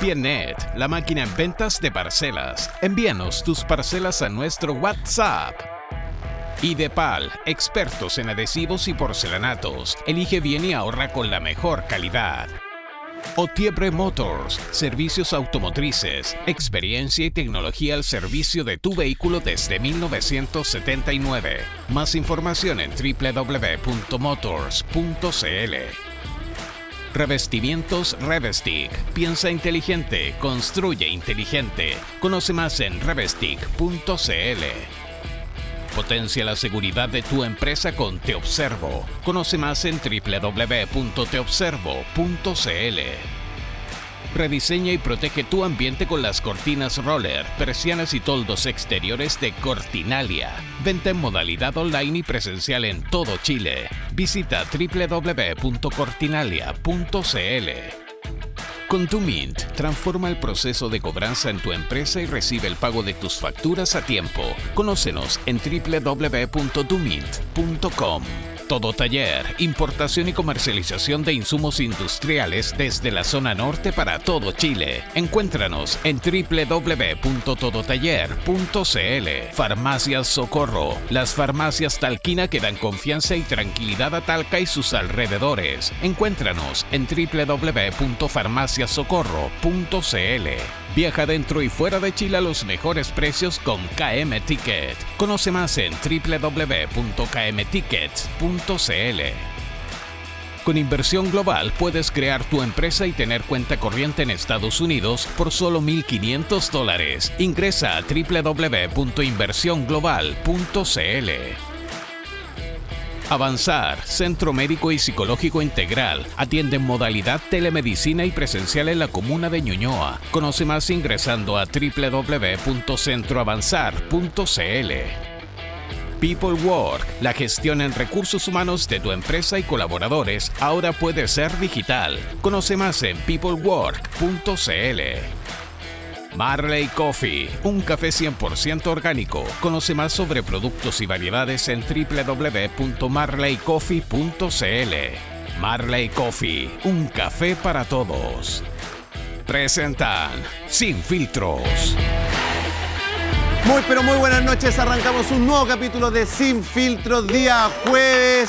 Tienet, la máquina en ventas de parcelas. Envíanos tus parcelas a nuestro WhatsApp. Idepal, expertos en adhesivos y porcelanatos. Elige bien y ahorra con la mejor calidad. Otiebre Motors, servicios automotrices, experiencia y tecnología al servicio de tu vehículo desde 1979. Más información en www.motors.cl. Revestimientos Revestic. Piensa inteligente, construye inteligente. Conoce más en revestic.cl. Potencia la seguridad de tu empresa con Te Observo. Conoce más en www.teobservo.cl. Rediseña y protege tu ambiente con las cortinas roller, persianas y toldos exteriores de Cortinalia. Venta en modalidad online y presencial en todo Chile. Visita www.cortinalia.cl. Con Dumint, transforma el proceso de cobranza en tu empresa y recibe el pago de tus facturas a tiempo. Conócenos en www.dumint.com. Todo taller, importación y comercialización de insumos industriales desde la zona norte para todo Chile. Encuéntranos en www.todotaller.cl. Farmacias Socorro, las farmacias Talquina que dan confianza y tranquilidad a Talca y sus alrededores. Encuéntranos en www.farmaciasocorro.cl. Viaja dentro y fuera de Chile a los mejores precios con KM Ticket. Conoce más en www.kmtickets.cl. Con Inversión Global puedes crear tu empresa y tener cuenta corriente en Estados Unidos por solo $1,500. Ingresa a www.inversionglobal.cl. Avanzar, Centro Médico y Psicológico Integral. Atiende en modalidad telemedicina y presencial en la comuna de Ñuñoa. Conoce más ingresando a www.centroavanzar.cl. People Work, la gestión en recursos humanos de tu empresa y colaboradores ahora puede ser digital. Conoce más en peoplework.cl. Marley Coffee, un café 100% orgánico. Conoce más sobre productos y variedades en www.marleycoffee.cl. Marley Coffee, un café para todos. Presentan Sin Filtros. Muy pero muy buenas noches, arrancamos un nuevo capítulo de Sin Filtros, día jueves.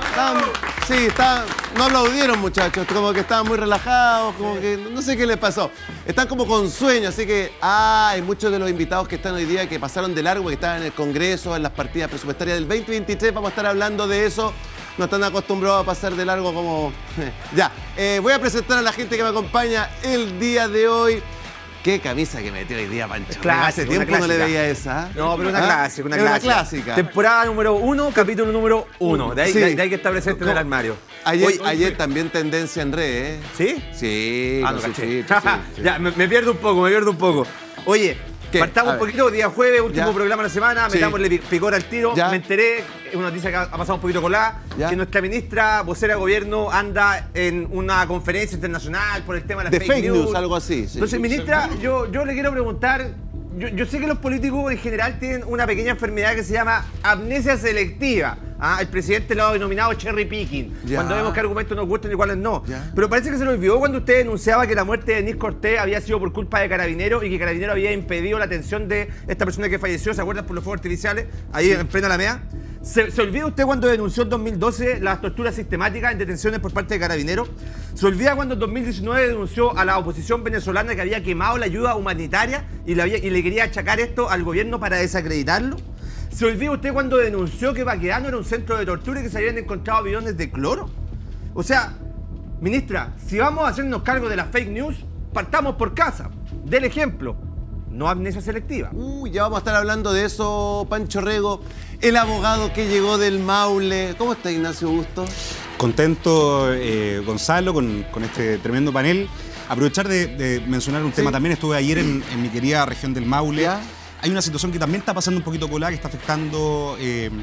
No aplaudieron, muchachos, como que estaban muy relajados, como que no sé qué les pasó. Están como con sueño, así que hay muchos de los invitados que están hoy día que pasaron de largo, que estaban en el Congreso, en las partidas presupuestarias del 2023, vamos a estar hablando de eso. No están acostumbrados a pasar de largo como... Ya, voy a presentar a la gente que me acompaña el día de hoy. Qué camisa que metió hoy día, Pancho. Hace tiempo no le veía esa. No, pero una clásica, una clásica. Temporada número 1, capítulo número 1. De ahí que está presente en el armario. Ayer también tendencia en redes, ¿eh? ¿Sí? Sí. No caché. Ya, me pierdo un poco. Oye, partamos un poquito, día jueves, último programa de la semana, metámosle picor al tiro. Me enteré, una noticia que ha pasado un poquito colada, que nuestra ministra, vocera de gobierno, anda en una conferencia internacional por el tema de las fake news, algo así. Sí. Entonces, ministra, yo le quiero preguntar, yo sé que los políticos en general tienen una pequeña enfermedad que se llama amnesia selectiva. El presidente lo ha denominado cherry picking, cuando vemos qué argumentos nos gustan y cuáles no. Pero parece que se lo olvidó cuando usted denunciaba que la muerte de Denis Cortés había sido por culpa de Carabineros y que Carabineros había impedido la atención de esta persona que falleció, ¿se acuerdan? Por los fuegos artificiales, ahí en plena Alameda. ¿Se olvida usted cuando denunció en 2012 las torturas sistemáticas en detenciones por parte de Carabineros? ¿Se olvida cuando en 2019 denunció a la oposición venezolana que había quemado la ayuda humanitaria y le quería achacar esto al gobierno para desacreditarlo? ¿Se olvida usted cuando denunció que Baquedano era un centro de tortura y que se habían encontrado bidones de cloro? O sea, ministra, si vamos a hacernos cargo de las fake news, partamos por casa. Del ejemplo, no amnesia selectiva. Ya vamos a estar hablando de eso, Pancho Rego, el abogado que llegó del Maule. ¿Cómo está, Ignacio Busto? Contento, Gonzalo, con este tremendo panel. Aprovechar de mencionar un tema. También estuve ayer en mi querida región del Maule. ¿Ya? Hay una situación que también está pasando un poquito colada, que está afectando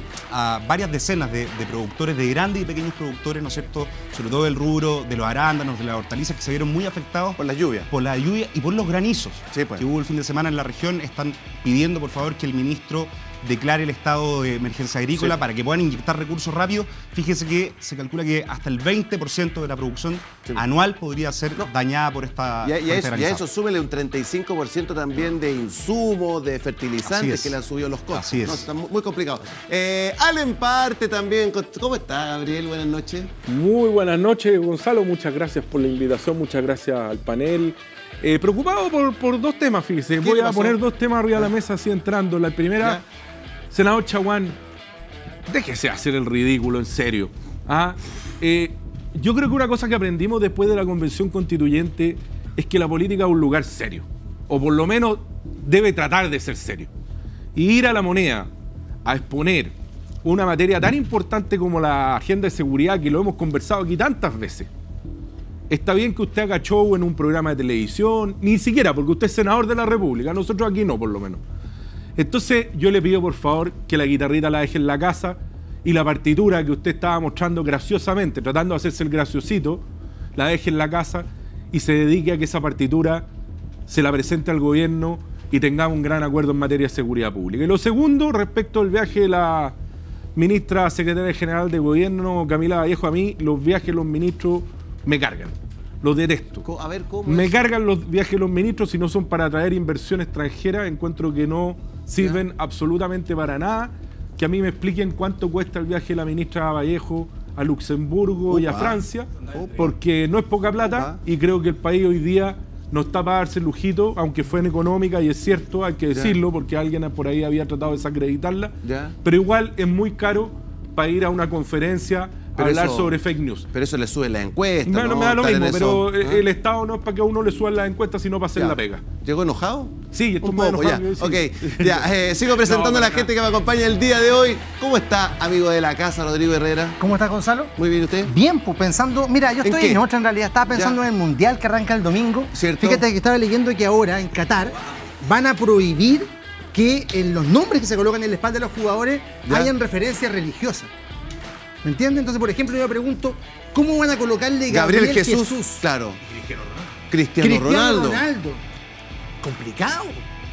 a varias decenas de productores, de grandes y pequeños productores, ¿no es cierto? Sobre todo del rubro de los arándanos, de las hortalizas, que se vieron muy afectados por las lluvias. Por la lluvia y por los granizos que hubo el fin de semana en la región. Están pidiendo, por favor, que el ministro declare el estado de emergencia agrícola para que puedan inyectar recursos rápidos. Fíjese que se calcula que hasta el 20% de la producción anual podría ser dañada por esta y a eso súmele un 35% también de insumos, de fertilizantes que le han subido los costos. Así es. No, está muy complicado. Allen Parte también. ¿Cómo está, Gabriel? Buenas noches. Muy buenas noches, Gonzalo. Muchas gracias por la invitación, muchas gracias al panel. Preocupado por dos temas, fíjese. Voy a poner dos temas arriba de la mesa así entrando. La primera, senador Chaguán, déjese hacer el ridículo, en serio. Yo creo que una cosa que aprendimos después de la Convención Constituyente es que la política es un lugar serio. O por lo menos debe tratar de ser serio. Y ir a La Moneda a exponer una materia tan importante como la agenda de seguridad, que lo hemos conversado aquí tantas veces. Está bien que usted haga show en un programa de televisión, ni siquiera porque usted es senador de la República, nosotros aquí no, por lo menos. Entonces yo le pido por favor que la guitarrita la deje en la casa y la partitura que usted estaba mostrando graciosamente, tratando de hacerse el graciosito, la deje en la casa y se dedique a que esa partitura se la presente al gobierno y tengamos un gran acuerdo en materia de seguridad pública. Y lo segundo, respecto al viaje de la ministra secretaria general de gobierno, Camila Vallejo, a mí los viajes de los ministros me cargan. Los detesto. A ver, ¿cómo me cargan los viajes de los ministros si no son para atraer inversión extranjera. Encuentro que no sirven absolutamente para nada. Que a mí me expliquen cuánto cuesta el viaje de la ministra Vallejo a Luxemburgo y a Francia, porque no es poca plata y creo que el país hoy día no está para darse el lujito, aunque fue en económica y es cierto, hay que decirlo, porque alguien por ahí había tratado de desacreditarla, pero igual es muy caro para ir a una conferencia a hablar sobre fake news. Pero eso le sube la encuesta. No me da lo mismo, pero el Estado no es para que a uno le suban las encuestas, sino para hacer la pega. ¿Llegó enojado? Sí, estoy un poco, ya. Ok, ya, sigo presentando a la gente que me acompaña el día de hoy. ¿Cómo está, amigo de la casa, Rodrigo Herrera? ¿Cómo está, Gonzalo? Muy bien, ¿usted? Bien, pues pensando, mira, yo estoy en otra en realidad, estaba pensando en el Mundial que arranca el domingo. ¿Cierto? Fíjate que estaba leyendo que ahora en Qatar van a prohibir que en los nombres que se colocan en la espalda de los jugadores hayan referencias religiosas. ¿Me entiendes? Entonces, por ejemplo, yo me pregunto, ¿cómo van a colocarle Gabriel Jesús? Claro. Cristiano Ronaldo. Complicado.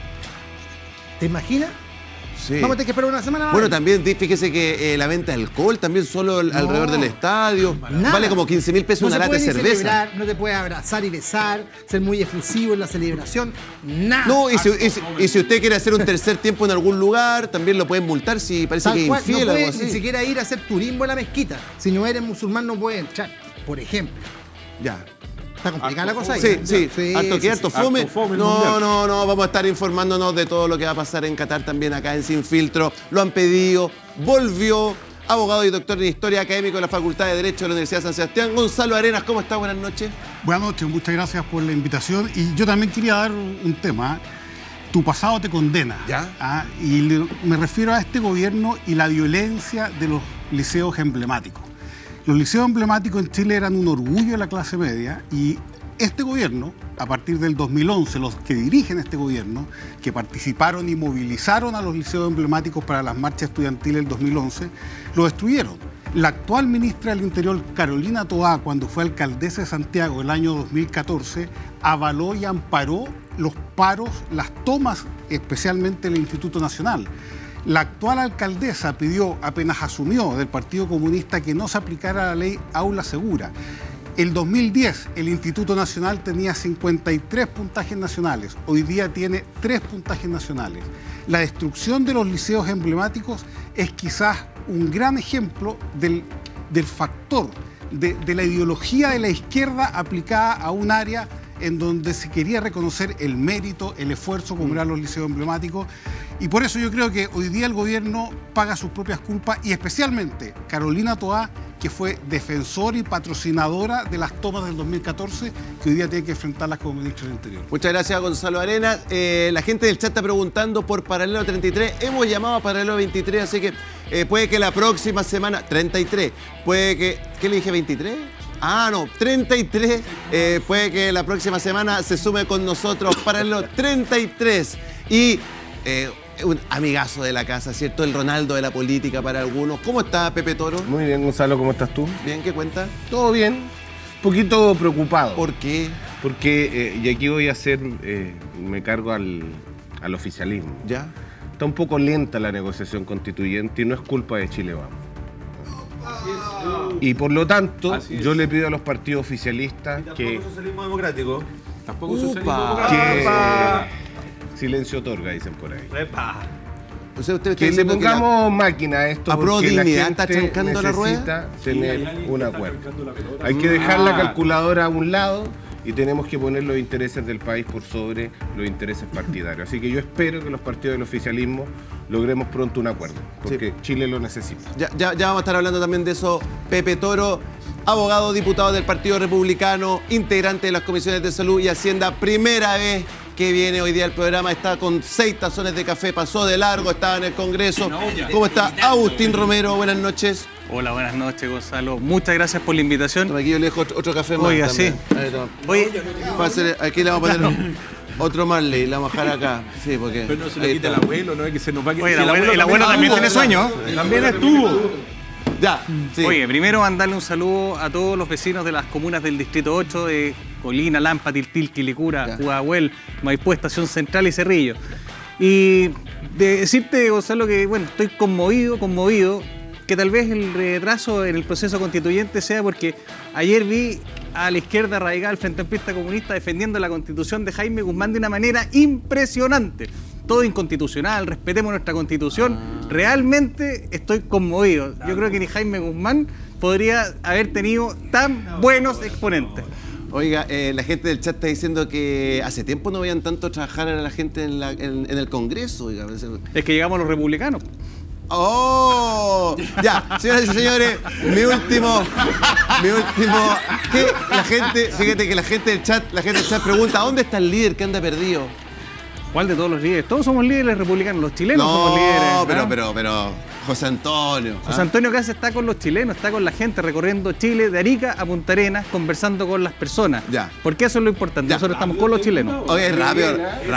¿Te imaginas? Sí. Vamos a tener que esperar una semana. Bueno, también fíjese que la venta de alcohol también solo alrededor del estadio. Vale como 15.000 pesos una lata de cerveza. Celebrar, no te puedes abrazar y besar, ser muy efusivo en la celebración. Nada. No, y si usted quiere hacer un tercer tiempo en algún lugar, también lo pueden multar si parece que es infiel no o algo puedes así. ni siquiera ir a hacer turismo en la mezquita. Si no eres musulmán no puedes entrar, por ejemplo. Ya. Está complicada la cosa ahí. Sí. Harto fome. No, vamos a estar informándonos de todo lo que va a pasar en Qatar también acá en Sin Filtro. Lo han pedido, volvió, abogado y doctor en Historia, académico de la Facultad de Derecho de la Universidad de San Sebastián. Gonzalo Arenas, ¿cómo está? Buenas noches. Buenas noches, muchas gracias por la invitación. Y yo también quería dar un tema. Tu pasado te condena. ¿Ya? Y me refiero a este gobierno y la violencia de los liceos emblemáticos. Los liceos emblemáticos en Chile eran un orgullo de la clase media y este gobierno, a partir del 2011, los que dirigen este gobierno, que participaron y movilizaron a los liceos emblemáticos para las marchas estudiantiles del 2011, lo destruyeron. La actual ministra del Interior, Carolina Toá, cuando fue alcaldesa de Santiago el año 2014, avaló y amparó los paros, las tomas, especialmente del Instituto Nacional. La actual alcaldesa pidió, apenas asumió, del Partido Comunista que no se aplicara la ley Aula Segura. El 2010 el Instituto Nacional tenía 53 puntajes nacionales, hoy día tiene 3 puntajes nacionales. La destrucción de los liceos emblemáticos es quizás un gran ejemplo del factor, de la ideología de la izquierda aplicada a un área en donde se quería reconocer el mérito, el esfuerzo, como eran los liceos emblemáticos. Y por eso yo creo que hoy día el gobierno paga sus propias culpas y especialmente Carolina Toá, que fue defensora y patrocinadora de las tomas del 2014, que hoy día tiene que enfrentarlas como ministro del Interior. Muchas gracias, Gonzalo Arenas. La gente del chat está preguntando por Paralelo 33. Hemos llamado a Paralelo 23, así que puede que la próxima semana... 33. Puede que... ¿Qué le dije? ¿23? Ah, no, 33. Puede que la próxima semana se sume con nosotros Paralelo 33. Y... un amigazo de la casa, ¿cierto? El Ronaldo de la política para algunos. ¿Cómo está Pepe Toro? Muy bien, Gonzalo, ¿cómo estás tú? Bien, ¿qué cuenta? Todo bien. Un poquito preocupado. ¿Por qué? Porque, y aquí voy a hacer, me cargo al oficialismo. ¿Ya? está un poco lenta la negociación constituyente y no es culpa de Chile Vamos. Y por lo tanto, yo le pido a los partidos oficialistas que... socialismo democrático. Tampoco socialismo silencio otorga, dicen por ahí. O sea, usted está Que le diciendo pongamos máquina a esto, a pro porque la dignidad está gente chancando la rueda. necesita tener un acuerdo. Hay que dejar la calculadora a un lado y tenemos que poner los intereses del país por sobre los intereses partidarios. Así que yo espero que los partidos del oficialismo logremos pronto un acuerdo, porque Chile lo necesita. Ya vamos a estar hablando también de eso. Pepe Toro, abogado, diputado del Partido Republicano, integrante de las comisiones de Salud y Hacienda, primera vez que viene hoy día al programa, está con 6 tazones de café, pasó de largo, estaba en el Congreso. ¿Cómo está Agustín Romero? Buenas noches. Hola, buenas noches, Gonzalo. Muchas gracias por la invitación. Aquí yo le dejo otro café más. Oiga, también. sí. Oye, aquí le vamos a poner otro Marley, le vamos a dejar acá. Sí, porque Pero no se le quita el abuelo, no es que se nos va a quitar. Oye, el abuelo también tiene sueño. También estuvo. Ya, sí. Oye, primero mandarle un saludo a todos los vecinos de las comunas del Distrito 8, de Colina, Lampa, Tiltil, Quilicura, Huahuel, Maipú, Estación Central y Cerrillo. Y de decirte, Gonzalo, que bueno, estoy conmovido, que tal vez el retraso en el proceso constituyente sea porque ayer vi a la izquierda radical, Frente Amplista Comunista, defendiendo la Constitución de Jaime Guzmán de una manera impresionante. Todo inconstitucional, respetemos nuestra Constitución. Realmente estoy conmovido. Yo creo que ni Jaime Guzmán podría haber tenido tan buenos exponentes. Oiga, la gente del chat está diciendo que hace tiempo no veían tanto trabajar a la gente en el Congreso. Oiga. Es que llegamos los republicanos. ¡Oh! Ya, señoras y señores, mi último, que la gente, fíjate que la gente del chat pregunta, ¿dónde está el líder que anda perdido? ¿Cuál de todos los líderes? Todos somos líderes republicanos, los chilenos somos líderes. Pero, José Antonio. José Antonio Caz está con los chilenos, está con la gente, recorriendo Chile, de Arica a Punta Arenas, conversando con las personas. Ya. Porque eso es lo importante, nosotros estamos con los chilenos. Oye, rápido.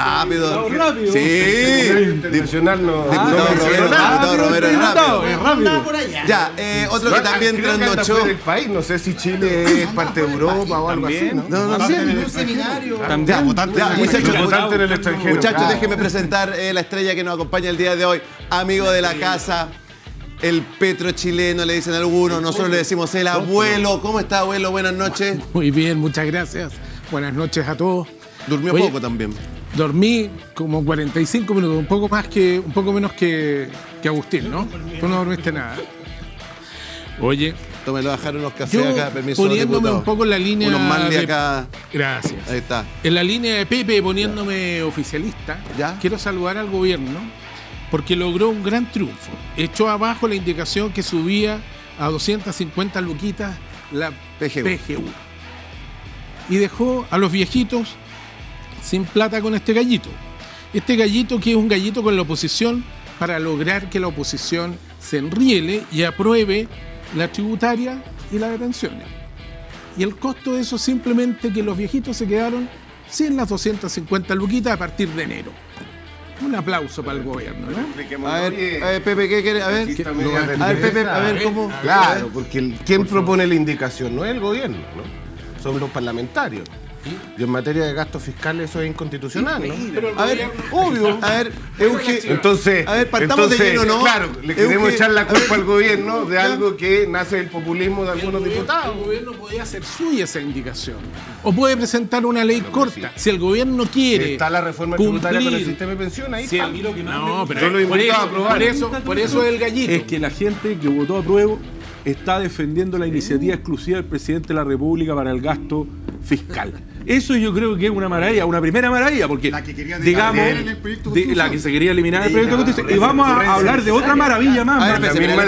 Sí. Internacional no. Diputado Romero es rápido. Ya, otro que también creo que anda trasnochó. fuera del país, no sé si Chile es parte de Europa o algo así, ¿no? No sé. Un seminario. Ya, Votante en el extranjero. Muchachos, déjenme presentar la estrella que nos acompaña el día de hoy. Amigo de la casa, el Petro chileno, le dicen algunos. Nosotros le decimos el abuelo. ¿Cómo está, abuelo? Buenas noches. Muy bien, muchas gracias. Buenas noches a todos. Durmió poco también. Dormí como 45 minutos, un poco menos que Agustín, ¿no? Tú no dormiste nada. Oye, Tómelo a bajar unos cafés yo acá, permiso. poniéndome diputado. un poco en la línea Unos Marley de... acá. Gracias. Ahí está. En la línea de Pepe, poniéndome oficialista, ¿Ya? quiero saludar al gobierno porque logró un gran triunfo. Echó abajo la indicación que subía a 250 luquitas la PGU. Y dejó a los viejitos sin plata con este gallito. Este gallito que es un gallito con la oposición para lograr que la oposición se enriele y apruebe la tributaria y la de pensiones. Y el costo de eso es simplemente que los viejitos se quedaron sin las 250 luquitas a partir de enero. Un aplauso para el gobierno, ¿no? A ver, Pepe, ¿qué quiere? A ver, Pepe, a ver cómo. Claro, porque quien propone la indicación no es el gobierno, ¿no? Son los parlamentarios. Y en materia de gastos fiscales eso es inconstitucional, ¿no? A ver, obvio. A ver, Euge. Entonces, a ver, partamos de lleno, ¿no? Claro, le queremos echar la culpa al gobierno de algo que nace del populismo de algunos diputados. El gobierno podía hacer suya esa indicación. O puede presentar una ley corta. Si el gobierno quiere. Está la reforma tributaria con el sistema de pensión ahí. No, pero yo lo invito a aprobar. por eso es el gallito. Es que la gente que votó a prueba está defendiendo la iniciativa exclusiva del presidente de la República para el gasto fiscal. Eso yo creo que es una maravilla, una primera maravilla, porque La que quería digamos, la que se quería eliminar el proyecto de constitución. Y vamos a hablar de otra maravilla más. A ver,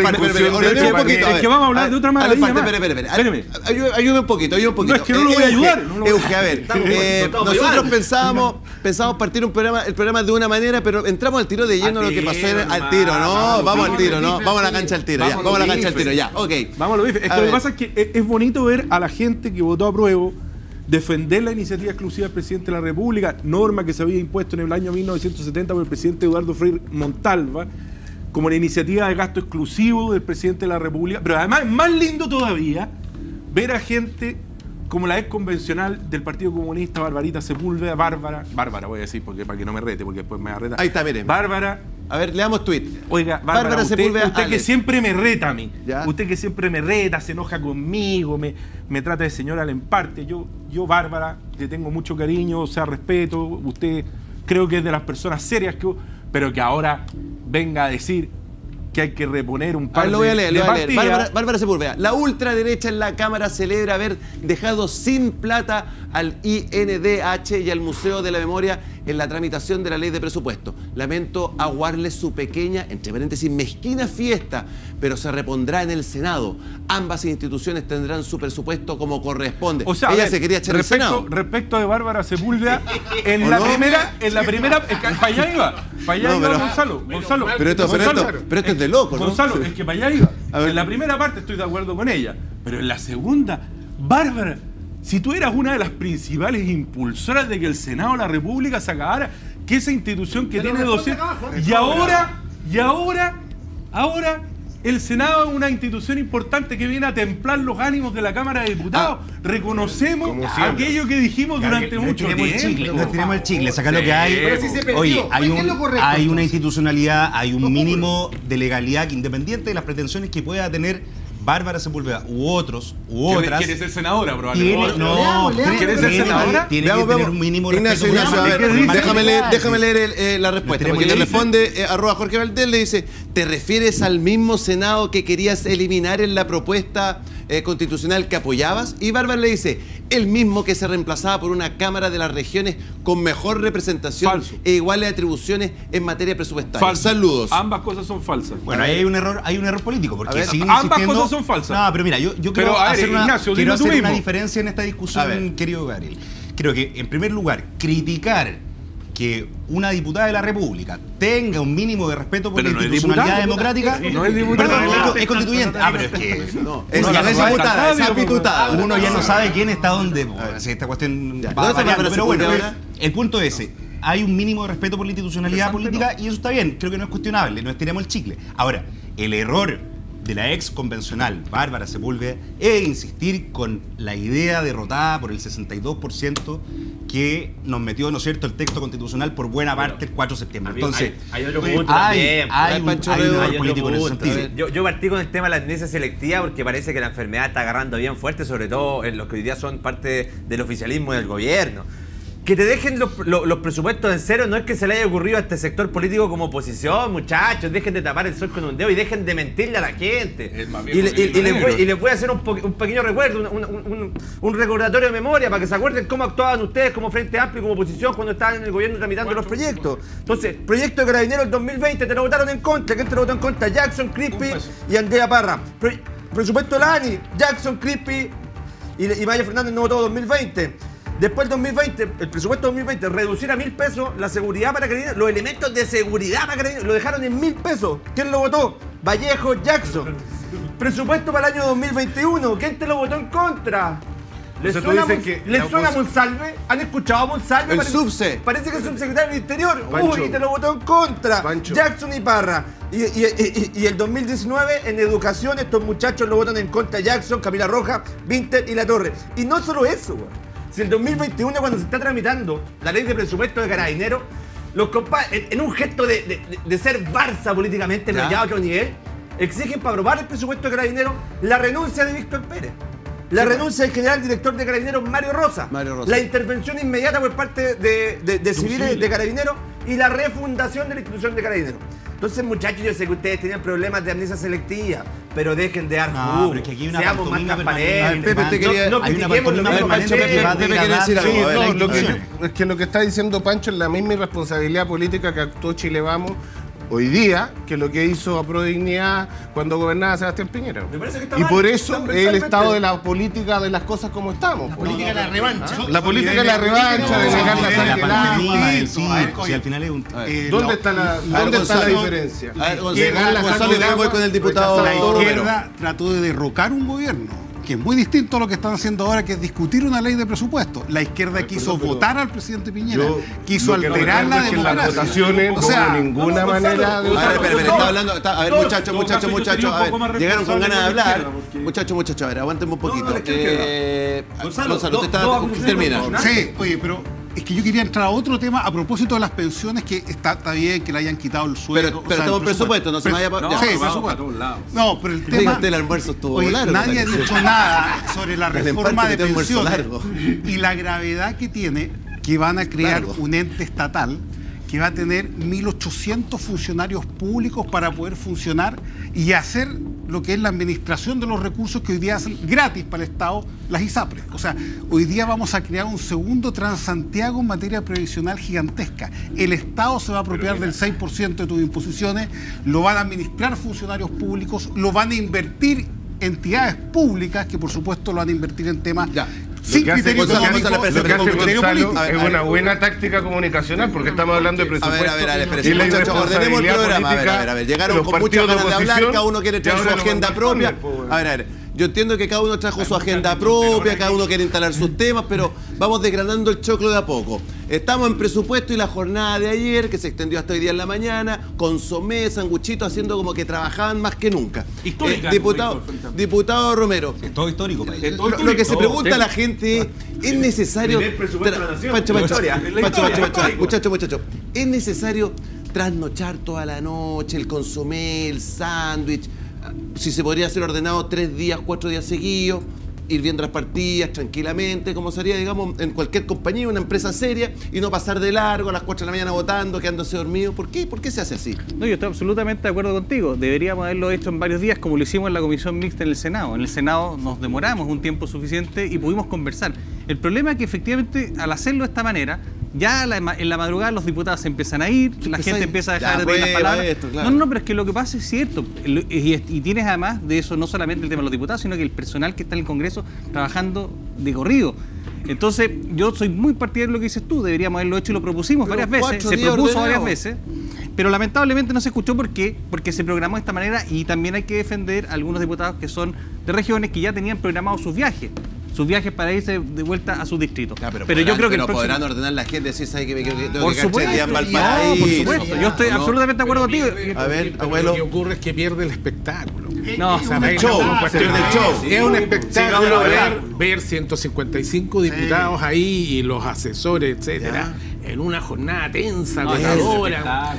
Es que vamos a hablar de otra maravilla más. Espérame. Ayúdame un poquito. No, es que no lo voy a ayudar. Euge, a ver, nosotros pensábamos partir el programa de una manera, pero entramos al tiro de lleno lo que pasó al tiro, ¿no? Vamos al tiro, ¿no? Vamos a la cancha al tiro, ya. Vamos a la cancha al tiro, ya. Ok. Vamos a lo bife. Es que lo que pasa es que es bonito ver a la gente que votó a prueba defender la iniciativa exclusiva del presidente de la República, norma que se había impuesto en el año 1970 por el presidente Eduardo Frei Montalva, como la iniciativa de gasto exclusivo del presidente de la República. Pero además es más lindo todavía ver a gente como la ex convencional del Partido Comunista, Barbarita Sepúlveda, Bárbara voy a decir porque para que no me rete, porque después me va a retar. Ahí está, miren. Bárbara A ver, leamos tweet. Oiga, Bárbara, usted que Alex. siempre me reta a mí. ¿Ya? Usted que siempre me reta, se enoja conmigo, me trata de señora al emparte. Yo, Bárbara, le tengo mucho cariño, o sea, respeto. Usted creo que es de las personas serias, pero que ahora venga a decir que hay que reponer un par lo voy a leer, de lo voy a leer. partidas. Bárbara Sepúlveda. La ultraderecha en la Cámara celebra haber dejado sin plata al INDH y al Museo de la Memoria en la tramitación de la ley de presupuesto. Lamento aguarles su pequeña, entre paréntesis, mezquina fiesta, pero se repondrá en el Senado. Ambas instituciones tendrán su presupuesto como corresponde. O sea, ella se quería echar el Senado. Respecto de Bárbara Sepúlveda, en la primera, para allá iba, Gonzalo. Pero esto es de loco, ¿no? Gonzalo, es que para allá iba. En la primera parte estoy de acuerdo con ella, pero en la segunda, Bárbara, si tú eras una de las principales impulsoras de que el Senado de la República se acabara, que esa institución que tiene 200... Y ahora el Senado es una institución importante que viene a templar los ánimos de la Cámara de Diputados. Reconocemos aquello que dijimos durante mucho tiempo. Nos tiremos el chicle, sacar lo que hay. Oye, hay una institucionalidad, hay un mínimo de legalidad independiente de las pretensiones que pueda tener Bárbara Sepúlveda u otras. ¿Quiere ser senadora, probablemente? ¿Quiere ser senadora? Tiene que tener un mínimo de respeto. Ignacio, a ver, déjame leer la respuesta. Porque le responde @Jorge Valdés, le dice: ¿te refieres al mismo Senado que querías eliminar en la propuesta constitucional que apoyabas? Y Bárbara le dice: el mismo que se reemplazaba por una Cámara de las Regiones con mejor representación e iguales atribuciones en materia presupuestaria. Saludos. Ambas cosas son falsas. Bueno, ahí hay un error político, porque ambas cosas son falsas. No, pero mira, yo quiero hacer una diferencia en esta discusión, querido Gabriel. Creo que, en primer lugar, criticar que una diputada de la República tenga un mínimo de respeto por la institucionalidad democrática. No es diputada. Perdón, es constituyente. Pero es que esa pitutada. Uno ya no sabe quién está dónde. Esta cuestión va variando. Pero bueno, el punto es ese. Hay un mínimo de respeto por la institucionalidad política y eso está bien. Creo que no es cuestionable. No estiremos el chicle. Ahora, el error de la ex convencional Bárbara Sepúlveda es insistir con la idea derrotada por el 62% que nos metió, ¿no es cierto?, el texto constitucional por buena parte el 4 de septiembre. Entonces, hay otro punto también. Hay un error político en ese sentido. Yo partí con el tema de la amnesia selectiva porque parece que la enfermedad está agarrando bien fuerte, sobre todo en los que hoy día son parte del oficialismo y del gobierno. Que te dejen los presupuestos en cero no es que se le haya ocurrido a este sector político como oposición, muchachos. Dejen de tapar el sol con un dedo y dejen de mentirle a la gente. Y les voy a hacer un pequeño recuerdo, un recordatorio de memoria para que se acuerden cómo actuaban ustedes como Frente Amplio y como oposición cuando estaban en el gobierno tramitando los proyectos. Entonces, proyecto de Carabineros 2020, te lo votaron en contra. ¿Quién te lo votó en contra? Jackson, Crispy y Andrea Parra. Presupuesto de la ANI, Jackson, Crispy y Maya Fernández no votó 2020. Después del 2020, el presupuesto 2020, reducir a 1.000 pesos la seguridad para Carabineros, los elementos de seguridad para Carabineros, lo dejaron en 1.000 pesos. ¿Quién lo votó? Vallejo, Jackson. Presupuesto para el año 2021, ¿quién te lo votó en contra? ¿Les suena Monsalve? ¿Han escuchado a Monsalve? El subse. Parece que es un secretario del Interior. Pancho. Uy, te lo votó en contra. Pancho. Jackson y Parra. Y el 2019, en educación, estos muchachos lo votan en contra. Jackson, Camila Roja, Vinter y La Torre. Y no solo eso, güey. Si el 2021, cuando se está tramitando la ley de presupuesto de Carabineros, los compadres, en un gesto de ser Barça políticamente, pero ya a otro nivel, exigen para aprobar el presupuesto de Carabineros la renuncia de Víctor Pérez. La renuncia del general director de Carabineros, Mario Rosa. La intervención inmediata por parte de civiles de Carabineros y la refundación de la institución de Carabineros. Entonces, muchachos, yo sé que ustedes tenían problemas de amnesia selectiva, pero dejen de dar jugo. Pero es que aquí hay una seamos más transparentes. Pepe, hay una pantomima permanente que va a degradar. Es que lo que está diciendo Pancho es la misma irresponsabilidad política que actuó Chile Vamos hoy día que lo que hizo a Prodignidad cuando gobernaba Sebastián Piñera. Y por eso es el estado de la política de las cosas como estamos. La política de la revancha. La política de la revancha, de negar la sangre. Si al final es un... ¿Dónde está la diferencia? Gonzalo, voy con el diputado. La izquierda trató de derrocar un gobierno, que es muy distinto a lo que están haciendo ahora, que es discutir una ley de presupuesto. La izquierda quiso votar al presidente Piñera, quiso alterar la democracia. Las votaciones, o sea, de ninguna manera... A ver, está hablando... A ver, muchachos, a ver, llegaron con ganas de hablar. Muchachos, a ver, aguántenme un poquito. Gonzalo, usted termina. Sí, oye, pero es que yo quería entrar a otro tema a propósito de las pensiones, que está bien que le hayan quitado el sueldo. Pero estamos en presupuesto, no se me vaya Sí, presupuesto. No, pero el tema... El almuerzo estuvo largo. Nadie ha dicho nada sobre la reforma de pensiones largo. y la gravedad que tiene que van a crear un ente estatal que va a tener 1.800 funcionarios públicos para poder funcionar y hacer lo que es la administración de los recursos que hoy día hacen gratis para el Estado las ISAPRES. O sea, hoy día vamos a crear un segundo Transantiago en materia previsional gigantesca. El Estado se va a apropiar del 6% de tus imposiciones, lo van a administrar funcionarios públicos, lo van a invertir entidades públicas que por supuesto lo van a invertir en temas sin criterio económico. Lo que hace Gonzalo es una buena táctica comunicacional, porque estamos hablando de presupuesto. A ver, muchachos, ordenemos el programa. A ver, llegaron con muchas ganas de hablar, cada uno quiere traer su agenda propia. A ver, yo entiendo que cada uno trajo su agenda propia, cada uno quiere instalar sus temas, pero vamos desgranando el choclo de a poco. Estamos en presupuesto y la jornada de ayer, que se extendió hasta hoy día en la mañana, consomé, sanguchito, haciendo como que trabajaban más que nunca. Diputado Romero. Es todo histórico. Lo que se pregunta a la gente es necesario... Muchacho, ¿es necesario trasnochar toda la noche, el consomé, el sándwich? Si se podría hacer ordenado 3 días, 4 días seguidos, ir viendo las partidas tranquilamente, como sería, digamos, en cualquier compañía, una empresa seria, y no pasar de largo a las 4 de la mañana votando, quedándose dormido. ¿Por qué? ¿Por qué se hace así? No, yo estoy absolutamente de acuerdo contigo. Deberíamos haberlo hecho en varios días, como lo hicimos en la comisión mixta en el Senado. En el Senado nos demoramos un tiempo suficiente y pudimos conversar. El problema es que efectivamente, al hacerlo de esta manera, ya en la madrugada los diputados se empiezan a ir, la gente empieza a dejar de pedir las palabras. No, pero es que lo que pasa es cierto. Y tienes además de eso no solamente el tema de los diputados, sino que el personal que está en el Congreso trabajando de corrido. Entonces, yo soy muy partidario de lo que dices tú, deberíamos haberlo hecho y lo propusimos varias veces, se propuso varias veces, pero lamentablemente no se escuchó. ¿Por qué? Porque se programó de esta manera, y también hay que defender a algunos diputados que son de regiones que ya tenían programados sus viajes para irse de vuelta a su distrito. Pero yo creo que podrán ordenar la gente si sabe que tengo por que supuesto, cachar en Valparaíso. por supuesto, yo estoy absolutamente de acuerdo contigo. A ver, abuelo. Lo que ocurre es que pierde el espectáculo. No, es un show. Es un espectáculo ver 155 diputados ahí y los asesores, etcétera, en una jornada tensa, agotadora.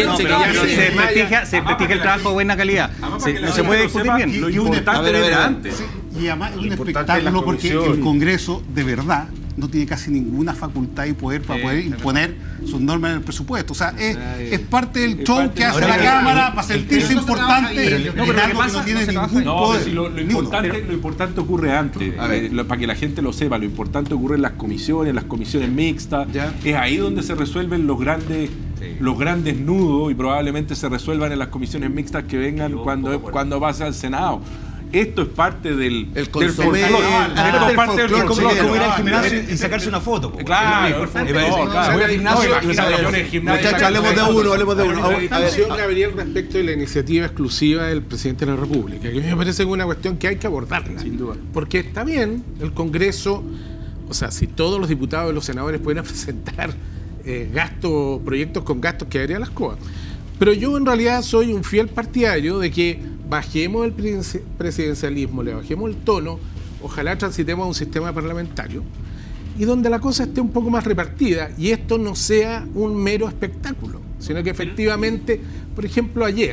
Se prestigia el trabajo de buena calidad. No se puede discutir bien. Lo importante era antes. Y además es un espectáculo porque el Congreso, de verdad, no tiene casi ninguna facultad y poder para poder imponer sus normas en el presupuesto. O sea, es parte del show que hace la Cámara para sentirse importante en algo que no tiene ningún poder. Lo importante ocurre antes, para que la gente lo sepa. Lo importante ocurre en las comisiones mixtas. Es ahí donde se resuelven los grandes nudos, y probablemente se resuelvan en las comisiones mixtas que vengan cuando pase al Senado. Esto es parte del folclore. Esto es parte del folclore. Como ir al gimnasio y sacarse una foto. Claro, voy al gimnasio. Muchachos, hablemos de uno. Atención, Gabriel, respecto de la iniciativa exclusiva del presidente de la República, que a mí me parece una cuestión que hay que abordarla. Sin duda. Porque está bien, el Congreso, o sea, si todos los diputados y los senadores pueden presentar proyectos con gastos, quedaría las cosas. Pero yo en realidad soy un fiel partidario de que bajemos el presidencialismo, le bajemos el tono, ojalá transitemos a un sistema parlamentario y donde la cosa esté un poco más repartida y esto no sea un mero espectáculo, sino que efectivamente, por ejemplo ayer,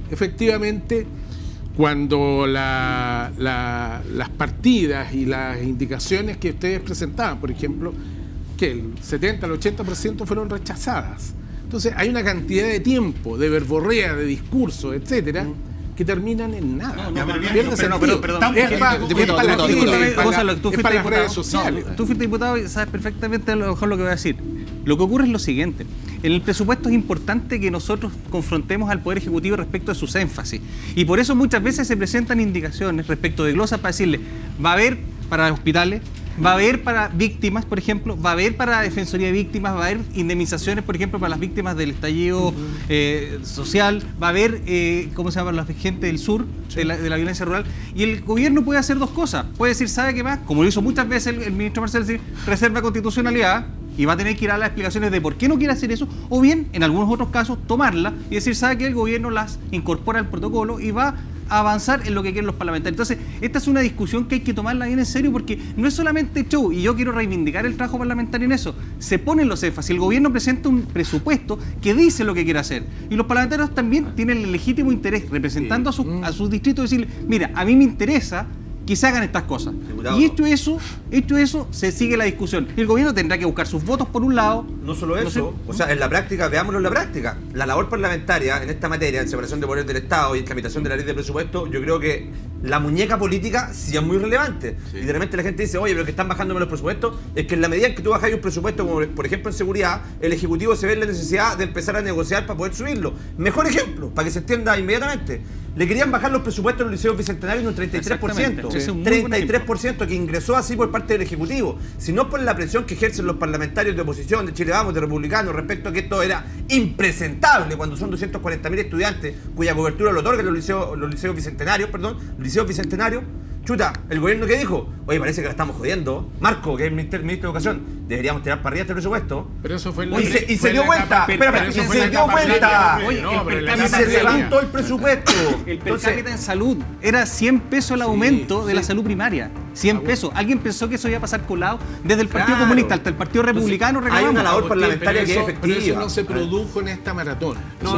cuando las partidas y las indicaciones que ustedes presentaban, por ejemplo, que el 70 al 80% fueron rechazadas. Entonces hay una cantidad de tiempo, de verborrea, de discurso, etcétera, que terminan en nada. Tú fuiste diputado y sabes perfectamente a lo mejor lo que voy a decir. Lo que ocurre es lo siguiente. En el presupuesto es importante que nosotros confrontemos al Poder Ejecutivo respecto de sus énfasis. Y por eso muchas veces se presentan indicaciones respecto de glosas para decirle, va a haber para hospitales, va a haber para víctimas, por ejemplo, va a haber para Defensoría de Víctimas, va a haber indemnizaciones, por ejemplo, para las víctimas del estallido social, va a haber, ¿cómo se llama?, la gente del sur, de la violencia rural. Y el gobierno puede hacer dos cosas. Puede decir, ¿sabe qué más? Como lo hizo muchas veces el ministro Marcel, decir, reserva constitucionalidad, y va a tener que ir a las explicaciones de por qué no quiere hacer eso, o bien, en algunos otros casos, tomarla y decir, ¿sabe qué? El gobierno las incorpora al protocolo y va a avanzar en lo que quieren los parlamentarios. Entonces, esta es una discusión que hay que tomarla bien en serio porque no es solamente show, y yo quiero reivindicar el trabajo parlamentario en eso. Se ponen los énfasis. El gobierno presenta un presupuesto que dice lo que quiere hacer. Y los parlamentarios también tienen el legítimo interés, representando a sus distritos, de decirle, mira, a mí me interesa que se hagan estas cosas. Diputado. Y hecho eso, se sigue la discusión. El gobierno tendrá que buscar sus votos por un lado. No solo eso, o sea, en la práctica, veámoslo en la práctica. La labor parlamentaria en esta materia, en separación de poderes del Estado y en tramitación de la ley de presupuesto, yo creo que la muñeca política sí es muy relevante. Sí. Y de repente la gente dice, oye, pero que están bajándome los presupuestos. Es que en la medida en que tú bajas un presupuesto, como por ejemplo en seguridad, el Ejecutivo se ve en la necesidad de empezar a negociar para poder subirlo. Mejor ejemplo, para que se entienda inmediatamente. Le querían bajar los presupuestos en los liceos bicentenarios en un 33%. 33% que ingresó así por parte del Ejecutivo. Si no por la presión que ejercen los parlamentarios de oposición, de Chile Vamos, de Republicanos, respecto a que esto era impresentable cuando son 240.000 estudiantes cuya cobertura lo otorgan los liceos bicentenarios, chuta, el gobierno que dijo, oye, parece que la estamos jodiendo. Marco, que es el ministro de Educación, deberíamos tirar para arriba este presupuesto. Pero eso fue y se dio cuenta, y se dio cuenta, y se levantó el presupuesto. El per cápita en salud era 100 pesos el aumento de la salud primaria. 100 pesos. ¿Alguien pensó que eso iba a pasar colado? Desde el Partido Comunista hasta el Partido Republicano reclamamos. Hay una labor parlamentaria que es efectiva. Pero eso no se produjo en esta maratón.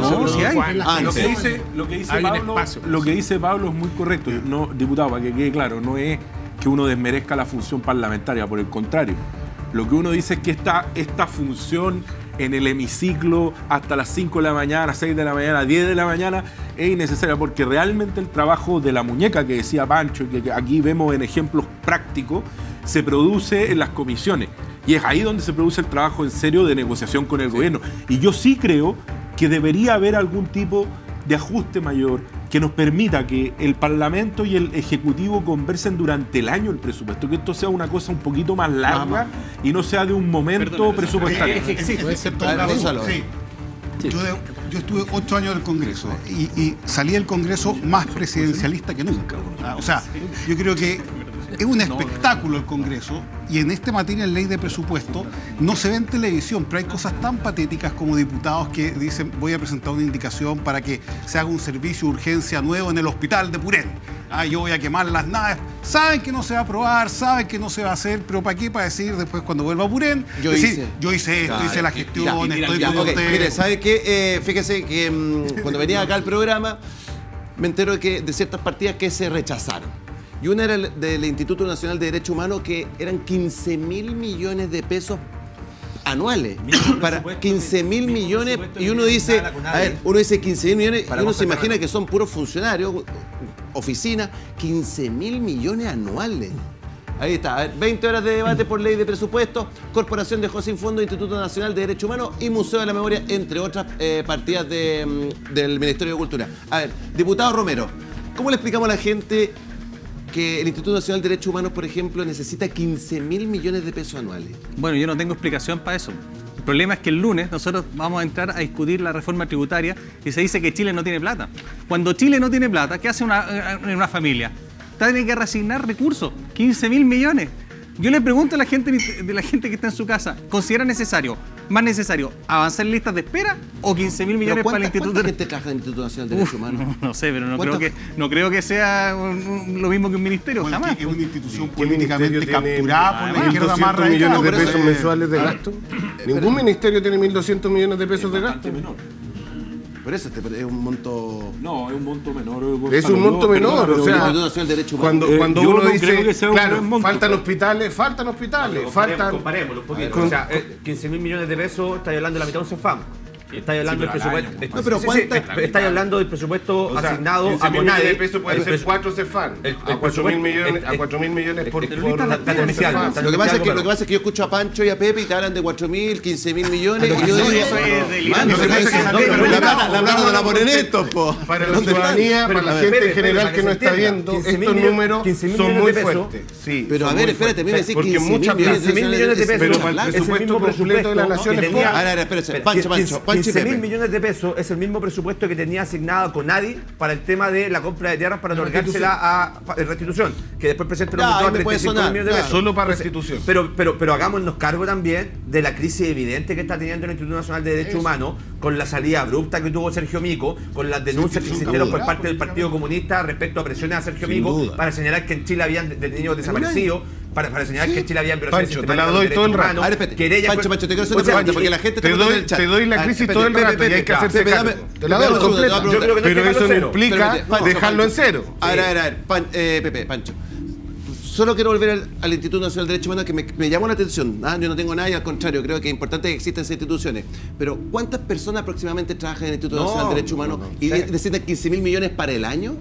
Lo que dice Pablo es muy correcto. No, diputado, para que quede claro, no es que uno desmerezca la función parlamentaria, por el contrario. Lo que uno dice es que esta función en el hemiciclo hasta las 5 de la mañana, 6 de la mañana, 10 de la mañana es innecesaria, porque realmente el trabajo de la muñeca que decía Pancho y que aquí vemos en ejemplos prácticos se produce en las comisiones y es ahí donde se produce el trabajo en serio de negociación con el gobierno. Y yo sí creo que debería haber algún tipo de ajuste mayor que nos permita que el Parlamento y el Ejecutivo conversen durante el año el presupuesto, que esto sea una cosa un poquito más larga y no sea de un momento presupuestario. Yo estuve 8 años en el Congreso y salí del Congreso más presidencialista que nunca. O sea, yo creo que es un espectáculo el Congreso y en esta materia, en ley de presupuesto, no se ve en televisión, pero hay cosas tan patéticas como diputados que dicen voy a presentar una indicación para que se haga un servicio de urgencia nuevo en el hospital de Purén. Yo voy a quemar las naves. Saben que no se va a aprobar, saben que no se va a hacer, pero ¿para qué? Para decir después cuando vuelva a Purén, yo hice esto, hice la gestión, estoy con usted. Mire, ¿sabe qué? Fíjese que cuando venía acá al programa me entero de ciertas partidas que se rechazaron. Y una era del Instituto Nacional de Derechos Humanos, que eran 15.000 millones de pesos anuales. Para 15.000 millones, y uno dice, uno dice 15.000 millones, y uno se imagina que son puros funcionarios, oficinas, 15.000 millones anuales. Ahí está, 20 horas de debate por ley de presupuesto, Corporación dejó sin fondo Instituto Nacional de Derechos Humanos y Museo de la Memoria, entre otras partidas del Ministerio de Cultura. A ver, diputado Romero, ¿cómo le explicamos a la gente que el Instituto Nacional de Derechos Humanos, por ejemplo, necesita 15.000 millones de pesos anuales? Bueno, yo no tengo explicación para eso. El problema es que el lunes nosotros vamos a entrar a discutir la reforma tributaria y se dice que Chile no tiene plata. Cuando Chile no tiene plata, ¿qué hace una familia? Tiene que reasignar recursos, 15.000 millones. Yo le pregunto a la gente que está en su casa, ¿considera más necesario avanzar en listas de espera o 15.000 millones para el Instituto? ¿Cuánta gente trabaja en el Instituto Nacional de Derechos Humanos? No sé, pero no creo que sea lo mismo que un ministerio, jamás. Es una institución políticamente capturada por la izquierda más radical. ¿1.200 millones de pesos mensuales de gasto? Ningún ministerio tiene 1.200 millones de pesos de gasto. Por eso es un monto... No, es un monto menor. Es un monto menor, o sea, cuando uno dice, claro, faltan hospitales, comparémoslo un poquito. O sea, 15.000 millones de pesos, estáis hablando de la mitad de un CEFAM. Estáis hablando del presupuesto. No, pero estáis hablando del presupuesto asignado a 15.000 millones de pesos pueden ser 4 CEFAM. A 4.000 millones por CEFAM. Lo que pasa es que yo escucho a Pancho y a Pepe y te hablan de 4.000, 15.000 millones. Y yo digo, la plata no la ponen estos, po. Para la ciudadanía, para la gente en general que no está viendo, estos números son muy fuertes. Sí. Pero a ver, espérate, a mí me decís 15.000 millones de pesos. Pero para el presupuesto completo de la nación es poco. A ver, espérate, Pancho, 15.000 millones de pesos es el mismo presupuesto que tenía asignado CONADI para el tema de la compra de tierras para otorgársela a restitución, que después el presidente lo aumentó a 35.000 millones de pesos. Solo para restitución. Pero hagámonos cargo también de la crisis evidente que está teniendo el Instituto Nacional de Derechos Humanos, con la salida abrupta que tuvo Sergio Mico, con las denuncias que existieron por parte del Partido Comunista respecto a presiones a Sergio Mico para señalar que en Chile habían detenidos desaparecidos, para señalar que en Chile habían violaciones Pancho, te la doy todo el rato. Pancho, te quiero hacer una pregunta, porque la gente te doy la crisis todo el rato y hay que hacerse cargo. Te la doy completa. Pero eso no implica dejarlo en cero. A ver, Pepe, Pancho. Solo quiero volver al Instituto Nacional de Derechos Humanos, que me llamó la atención. Yo no tengo nada y al contrario, creo que es importante que existan esas instituciones. Pero ¿cuántas personas aproximadamente trabajan en el Instituto Nacional de Derechos Humanos y necesitan 15.000 millones para el año?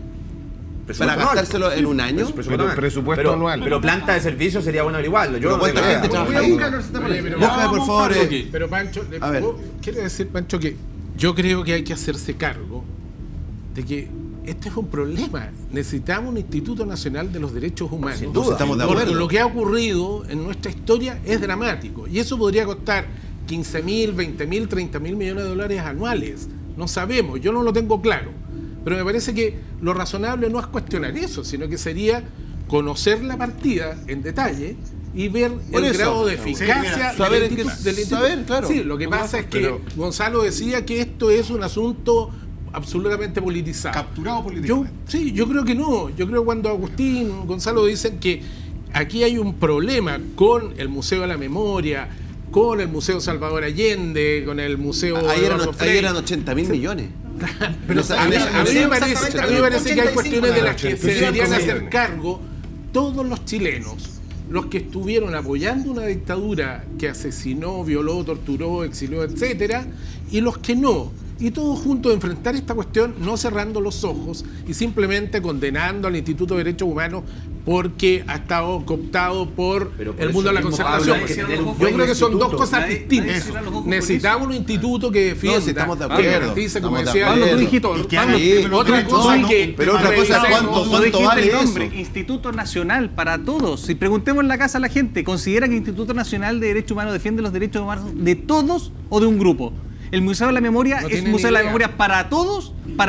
¿Para gastárselo en un año? Presupuesto anual. Pero planta de servicio sería bueno averiguarlo. Yo ¿cuánta gente trabaja ahí? Búscame, por favor. Pero Pancho, quiere decir, Pancho, que yo creo que hay que hacerse cargo de que este es un problema. Necesitamos un Instituto Nacional de los Derechos Humanos. Sin duda, estamos de acuerdo. Porque lo que ha ocurrido en nuestra historia es dramático. Y eso podría costar 15.000, 20.000, 30.000 millones de dólares anuales. No sabemos, yo no lo tengo claro. Pero me parece que lo razonable no es cuestionar eso, sino que sería conocer la partida en detalle y ver el grado de eficacia del instituto. Claro. Sí, lo que pasa es que Gonzalo decía que esto es un asunto absolutamente politizado. Capturado políticamente. Yo creo que no. Yo creo que cuando Agustín, Gonzalo dicen que aquí hay un problema con el Museo de la Memoria, con el Museo Salvador Allende, con el Museo... Ahí eran 80.000 millones. Pero a mí me parece que hay cuestiones de las que se deberían hacer cargo todos los chilenos, los que estuvieron apoyando una dictadura que asesinó, violó, torturó, exilió, etcétera, y los que no. Y todos juntos enfrentar esta cuestión, no cerrando los ojos y simplemente condenando al Instituto de Derechos Humanos porque ha estado cooptado por el mundo de la concertación. Yo creo que son dos cosas distintas. Necesitamos un instituto que defienda, que garantice, como decía Pablo, otra cosa que... Pero otra cosa, ¿cuánto vale eso? Instituto Nacional para todos. Si preguntemos en la casa a la gente, ¿considera que el Instituto Nacional de Derechos Humanos defiende los derechos humanos de todos o de un grupo? El Museo de la Memoria es un museo de la memoria para todos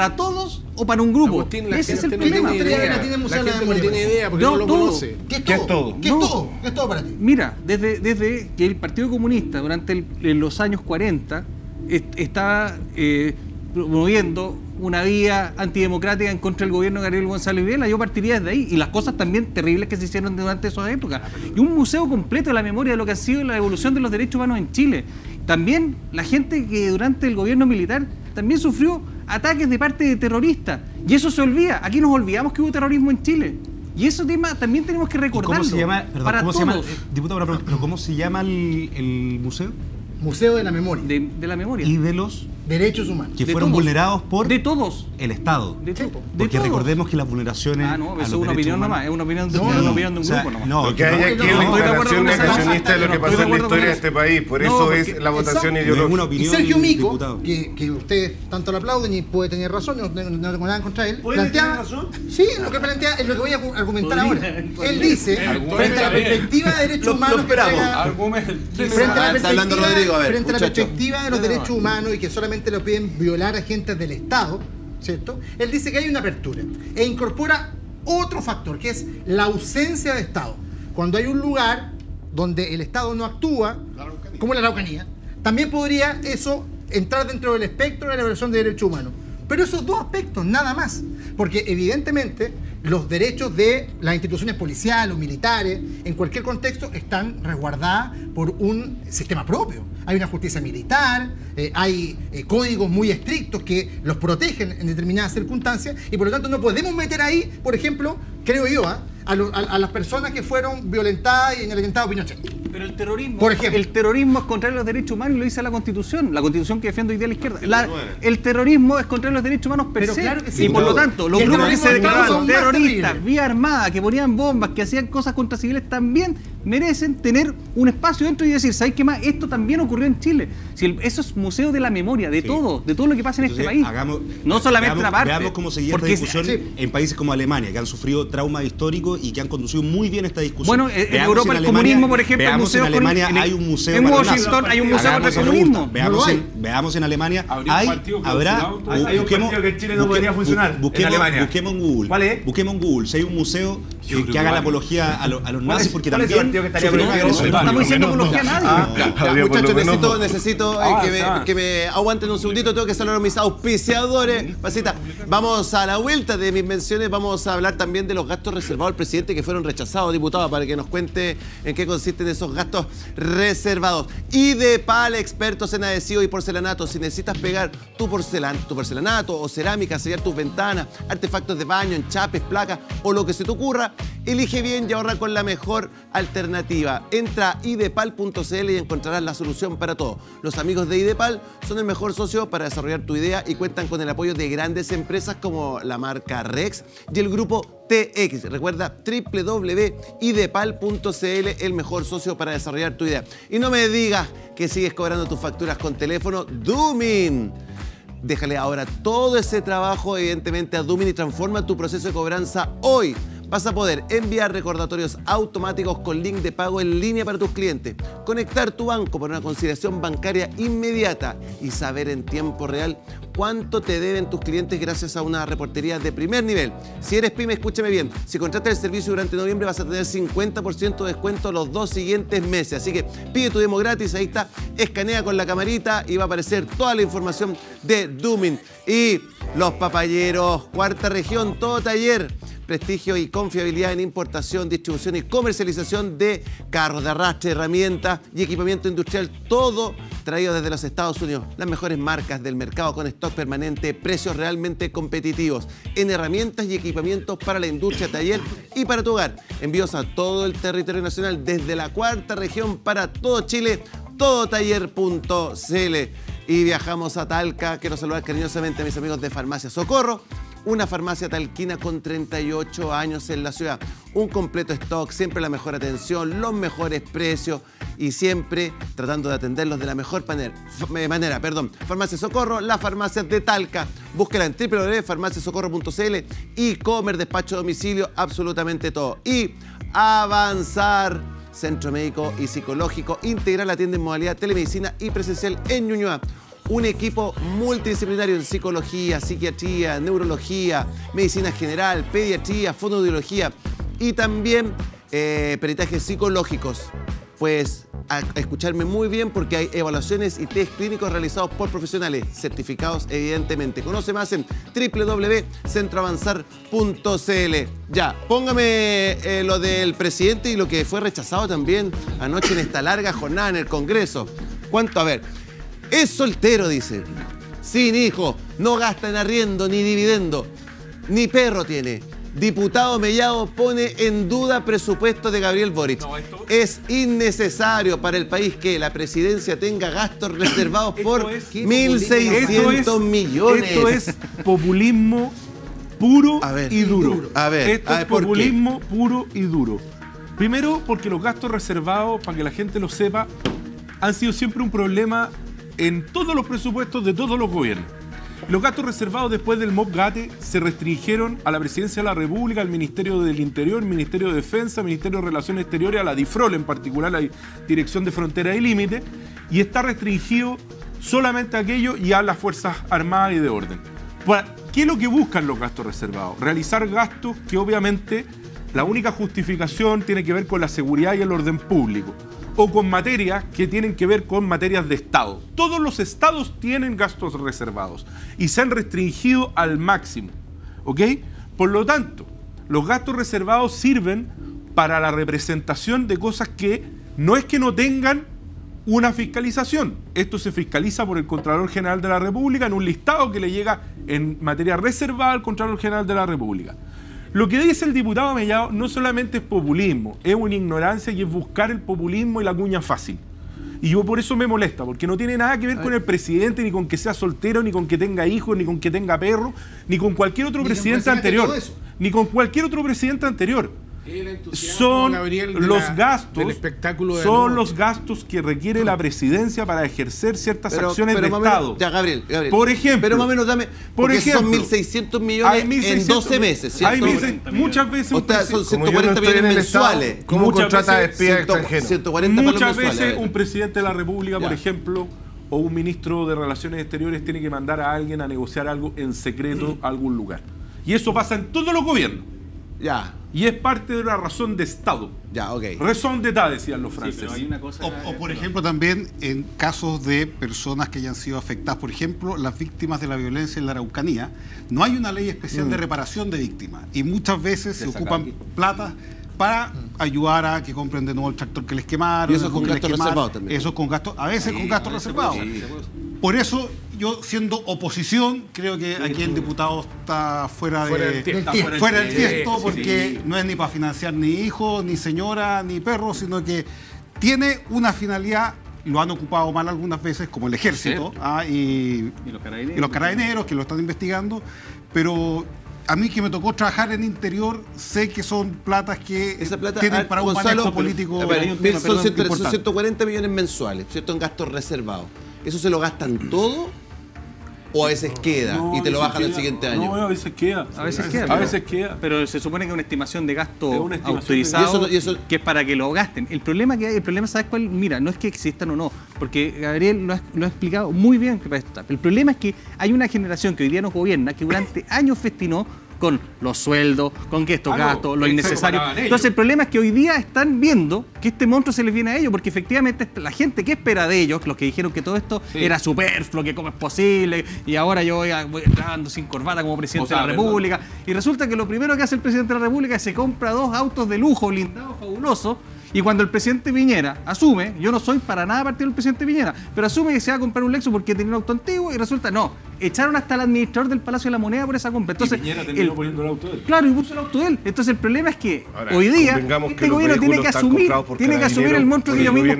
o para un grupo. Agustín, ese es el problema. No tiene museo de la memoria. No tiene idea porque no lo conoce. ¿Qué es todo? ¿Qué es todo para ti? Mira, desde que el Partido Comunista durante los años 40 estaba promoviendo una vía antidemocrática en contra del gobierno de Gabriel González Videla, yo partiría desde ahí, y las cosas también terribles que se hicieron durante esas épocas. Y un museo completo de la memoria de lo que ha sido la evolución de los derechos humanos en Chile. También la gente que durante el gobierno militar también sufrió ataques de parte de terroristas, y eso se olvida. Aquí nos olvidamos que hubo terrorismo en Chile. Y ese tema también tenemos que recordarlo. ¿Cómo se llama, para ¿cómo todos. se llama, diputado, pero ¿cómo se llama el museo? Museo de la Memoria. De la memoria. Y de los derechos humanos. Que fueron vulnerados por de todos. El Estado. De todos. Porque recordemos que las vulneraciones. No, eso es una opinión nomás, es una opinión de un grupo nomás. No, lo que hay aquí es la declaración negacionista de lo que pasó en la historia de este país. Por eso es la votación ideológica. Y Sergio Mico, que ustedes tanto lo aplauden y puede tener razón, no tengo nada contra él. ¿Puede tener razón? Sí, lo que plantea es lo que voy a argumentar ahora. Él dice, frente a la perspectiva de derechos humanos, frente a la perspectiva de los derechos humanos y que solamente lo piden violar agentes del Estado, ¿cierto? Él dice que hay una apertura e incorpora otro factor, que es la ausencia de Estado. Cuando hay un lugar donde el Estado no actúa, como la Araucanía, también podría eso entrar dentro del espectro de la violación de derechos humanos. Pero esos dos aspectos, nada más. Porque evidentemente los derechos de las instituciones policiales o militares, en cualquier contexto, están resguardadas por un sistema propio. Hay una justicia militar, hay códigos muy estrictos que los protegen en determinadas circunstancias y por lo tanto no podemos meter ahí, por ejemplo, creo yo, a las personas que fueron violentadas y en el atentado Pinochet. Pero el terrorismo, por ejemplo, el terrorismo es contrario a los derechos humanos y lo dice la Constitución que defiende hoy día la izquierda. El terrorismo es contrario a los derechos humanos per se. Claro que sí, y por lo tanto, los grupos que se declaraban terroristas, vía armada, que ponían bombas, que hacían cosas contra civiles, también merecen tener un espacio dentro y decir, ¿sabes qué más? Esto también ocurrió en Chile. Si eso es museo de la memoria, de todo lo que pasa en este país. No solamente la parte. Veamos cómo seguía esta discusión en países como Alemania, que han sufrido traumas históricos y que han conducido muy bien esta discusión. Bueno, en Europa el comunismo, por ejemplo, veamos en Alemania hay un museo en Washington hay un museo contra el comunismo. Veamos en Alemania habrá un partido que en Chile no podría funcionar. Busquemos en Google. ¿Cuál es? Busquemos en Google si hay un museo que haga la apología a los nazis, porque también estamos diciendo apología a nadie. Muchachos, necesito que me aguanten un segundito. Tengo que saludar a mis auspiciadores. Pasita, vamos a la vuelta de mis menciones. Vamos a hablar también de los gastos reservados al presidente que fueron rechazados, diputado, para que nos cuente en qué consisten esos gastos reservados. IDEPAL, expertos en adhesivo y porcelanato. Si necesitas pegar tu porcelanato o cerámica, sellar tus ventanas, artefactos de baño, enchapes, placas o lo que se te ocurra, elige bien y ahorra con la mejor alternativa. Entra a idepal.cl y encontrarás la solución para todo. Los amigos de IDEPAL son el mejor socio para desarrollar tu idea y cuentan con el apoyo de grandes empresas como la marca Rex y el grupo TX. Recuerda www.idepal.cl, el mejor socio para desarrollar tu idea. Y no me digas que sigues cobrando tus facturas con teléfono. Doomin. Déjale ahora todo ese trabajo, evidentemente, a Doomin y transforma tu proceso de cobranza hoy. Vas a poder enviar recordatorios automáticos con link de pago en línea para tus clientes, conectar tu banco para una conciliación bancaria inmediata y saber en tiempo real cuánto te deben tus clientes gracias a una reportería de primer nivel. Si eres pyme, escúchame bien, si contratas el servicio durante noviembre vas a tener 50% de descuento los 2 siguientes meses. Así que pide tu demo gratis, ahí está, escanea con la camarita y va a aparecer toda la información de Doomin. Y los papayeros, cuarta región, todo taller. Prestigio y confiabilidad en importación, distribución y comercialización de carros de arrastre, herramientas y equipamiento industrial, todo traído desde los Estados Unidos. Las mejores marcas del mercado con stock permanente, precios realmente competitivos en herramientas y equipamientos para la industria, taller y para tu hogar. Envíos a todo el territorio nacional desde la cuarta región para todo Chile, todotaller.cl. Y viajamos a Talca. Quiero saludar cariñosamente a mis amigos de Farmacia Socorro, una farmacia talquina con 38 años en la ciudad. Un completo stock, siempre la mejor atención, los mejores precios y siempre tratando de atenderlos de la mejor manera. Farmacia Socorro, la farmacia de Talca. Búsquela en www.farmaciasocorro.cl, e-commerce, despacho a domicilio, absolutamente todo. Y Avanzar, Centro Médico y Psicológico Integral, atiende en modalidad telemedicina y presencial en Ñuñoa. Un equipo multidisciplinario en psicología, psiquiatría, neurología, medicina general, pediatría, fonoaudiología y también peritajes psicológicos. Pues a escucharme muy bien porque hay evaluaciones y test clínicos realizados por profesionales, certificados evidentemente. Conoce más en www.centroavanzar.cl. Ya, póngame lo del presidente y lo que fue rechazado también anoche en esta larga jornada en el Congreso. ¿Cuánto? A ver. Es soltero, dice. Sin hijo, no gasta en arriendo ni dividendo, ni perro tiene. Diputado Mellado pone en duda presupuesto de Gabriel Boric. Es innecesario para el país que la presidencia tenga gastos reservados por 1.600 millones. Esto es populismo puro y duro. Esto es populismo puro y duro. Primero, porque los gastos reservados, para que la gente lo sepa, han sido siempre un problema en todos los presupuestos de todos los gobiernos. Los gastos reservados después del MOP-GATE se restringieron a la Presidencia de la República, al Ministerio del Interior, Ministerio de Defensa, Ministerio de Relaciones Exteriores, a la DIFROL en particular, la Dirección de Frontera y Límite, y está restringido solamente a aquello y a las Fuerzas Armadas y de Orden. ¿Qué es lo que buscan los gastos reservados? Realizar gastos que obviamente la única justificación tiene que ver con la seguridad y el orden público, o con materias que tienen que ver con materias de Estado. Todos los estados tienen gastos reservados y se han restringido al máximo, ¿ok? Por lo tanto, los gastos reservados sirven para la representación de cosas que no es que no tengan una fiscalización. Esto se fiscaliza por el Contralor General de la República en un listado que le llega en materia reservada al Contralor General de la República. Lo que dice el diputado Mellado no solamente es populismo, es una ignorancia y es buscar el populismo y la cuña fácil. Y yo por eso me molesta, porque no tiene nada que ver con el presidente, ni con que sea soltero, ni con que tenga hijos, ni con que tenga perro, ni con cualquier otro presidente anterior. Ni con cualquier otro presidente anterior. son los gastos, del espectáculo son los gastos que requiere la presidencia para ejercer ciertas acciones de Estado. Ya, Gabriel. Por ejemplo. Pero más o menos dame. Por ejemplo, son 1.600 millones en 12 meses, ¿cierto? Muchas veces. O sea, son 140 millones mensuales. ¿Cómo contrata a espías extranjeros? 140 Muchas veces un presidente de la República, por ejemplo, o un ministro de Relaciones Exteriores tiene que mandar a alguien a negociar algo en secreto a algún lugar. Y eso pasa en todos los gobiernos. Ya. Y es parte de una razón de Estado. Ya, ok. Raison d'État, decían los franceses. Sí, pero hay una cosa O por ejemplo también en casos de personas que hayan sido afectadas, por ejemplo, las víctimas de la violencia en la Araucanía, no hay una ley especial de reparación de víctimas y muchas veces se ocupan plata para ayudar a que compren de nuevo el tractor que les quemaron. Y eso es con gastos reservados también. Eso es con gastos, a veces con gastos reservados. Por eso yo, siendo oposición, creo que aquí el diputado está fuera del tiesto, porque no es ni para financiar ni hijos, ni señora, ni perros, sino que tiene una finalidad. Lo han ocupado mal algunas veces, como el ejército y los carabineros, que lo están investigando, pero a mí que me tocó trabajar en interior, sé que son platas que tienen para un manejo político. Son 140 millones mensuales, ¿cierto? En gastos reservados. ¿Eso se lo gastan todo? ¿O a veces queda y te lo bajan el siguiente año? No, a veces queda. A veces queda. Pero se supone que es una estimación de gasto autorizado, que es para que lo gasten. El problema que hay, ¿sabes cuál? Mira, no es que existan o no, porque Gabriel lo ha explicado muy bien que para esto está. El problema es que hay una generación que hoy día nos gobierna que durante años festinó con los sueldos, con que estos gastos, lo innecesario. Entonces el problema es que hoy día están viendo que este monstruo se les viene a ellos, porque efectivamente la gente que espera de ellos, los que dijeron que todo esto era superfluo, que cómo es posible, y ahora yo voy entrando sin corbata como presidente de la República, y resulta que lo primero que hace el presidente de la República es se compra 2 autos de lujo, blindados, fabulosos, y cuando el presidente Piñera asume, yo no soy para nada partido del presidente Piñera, pero asume que se va a comprar un Lexus porque tenía un auto antiguo y resulta, no, echaron hasta el administrador del Palacio de la Moneda por esa compra. Entonces, y Piñera terminó poniendo el auto de él. Claro, y puso el auto de él. Entonces el problema es que hoy día este gobierno tiene que asumir el monstruo que ellos mismos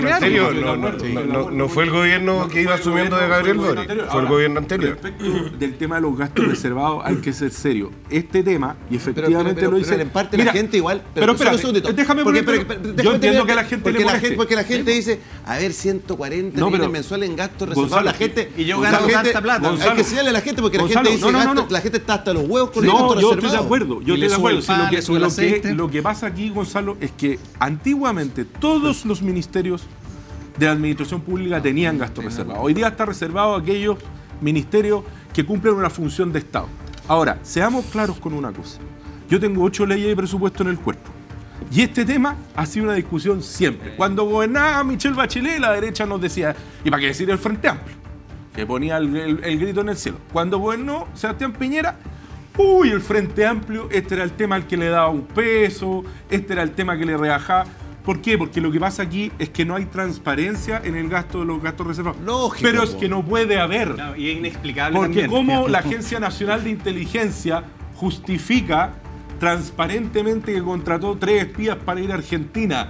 crearon. No fue el gobierno que iba asumiendo de Gabriel Boric, fue el gobierno anterior. Respecto del tema de los gastos reservados, hay que ser serio. Este tema, y efectivamente lo dice... Pero en parte la gente igual... Pero espérate, déjame yo entiendo que la gente le moleste. Porque la gente dice, a ver, 140 millones mensuales en gastos reservados. La gente... Y yo gano tanta plata. Hay que enseñarle a la gente, porque la gente dice, la gente está hasta los huevos con el gasto reservado. Yo estoy de acuerdo. Lo que pasa aquí, Gonzalo, es que antiguamente todos los ministerios de la administración pública tenían gastos reservados. Hoy día está reservado a aquellos ministerios que cumplen una función de Estado. Ahora, seamos claros con una cosa. Yo tengo 8 leyes de presupuesto en el cuerpo. Y este tema ha sido una discusión siempre. Cuando gobernaba Michelle Bachelet, la derecha nos decía, ¿y para qué decir el Frente Amplio? Que ponía el grito en el cielo. Cuando gobernó Sebastián Piñera, el Frente Amplio, este era el tema al que le daba un peso, este era el tema que le rebajaba. ¿Por qué? Porque lo que pasa aquí es que no hay transparencia en el gasto de los gastos reservados. Lógico, pero es que no puede haber. No, y es inexplicable porque también. Como la Agencia Nacional de Inteligencia justifica transparentemente que contrató 3 espías para ir a Argentina.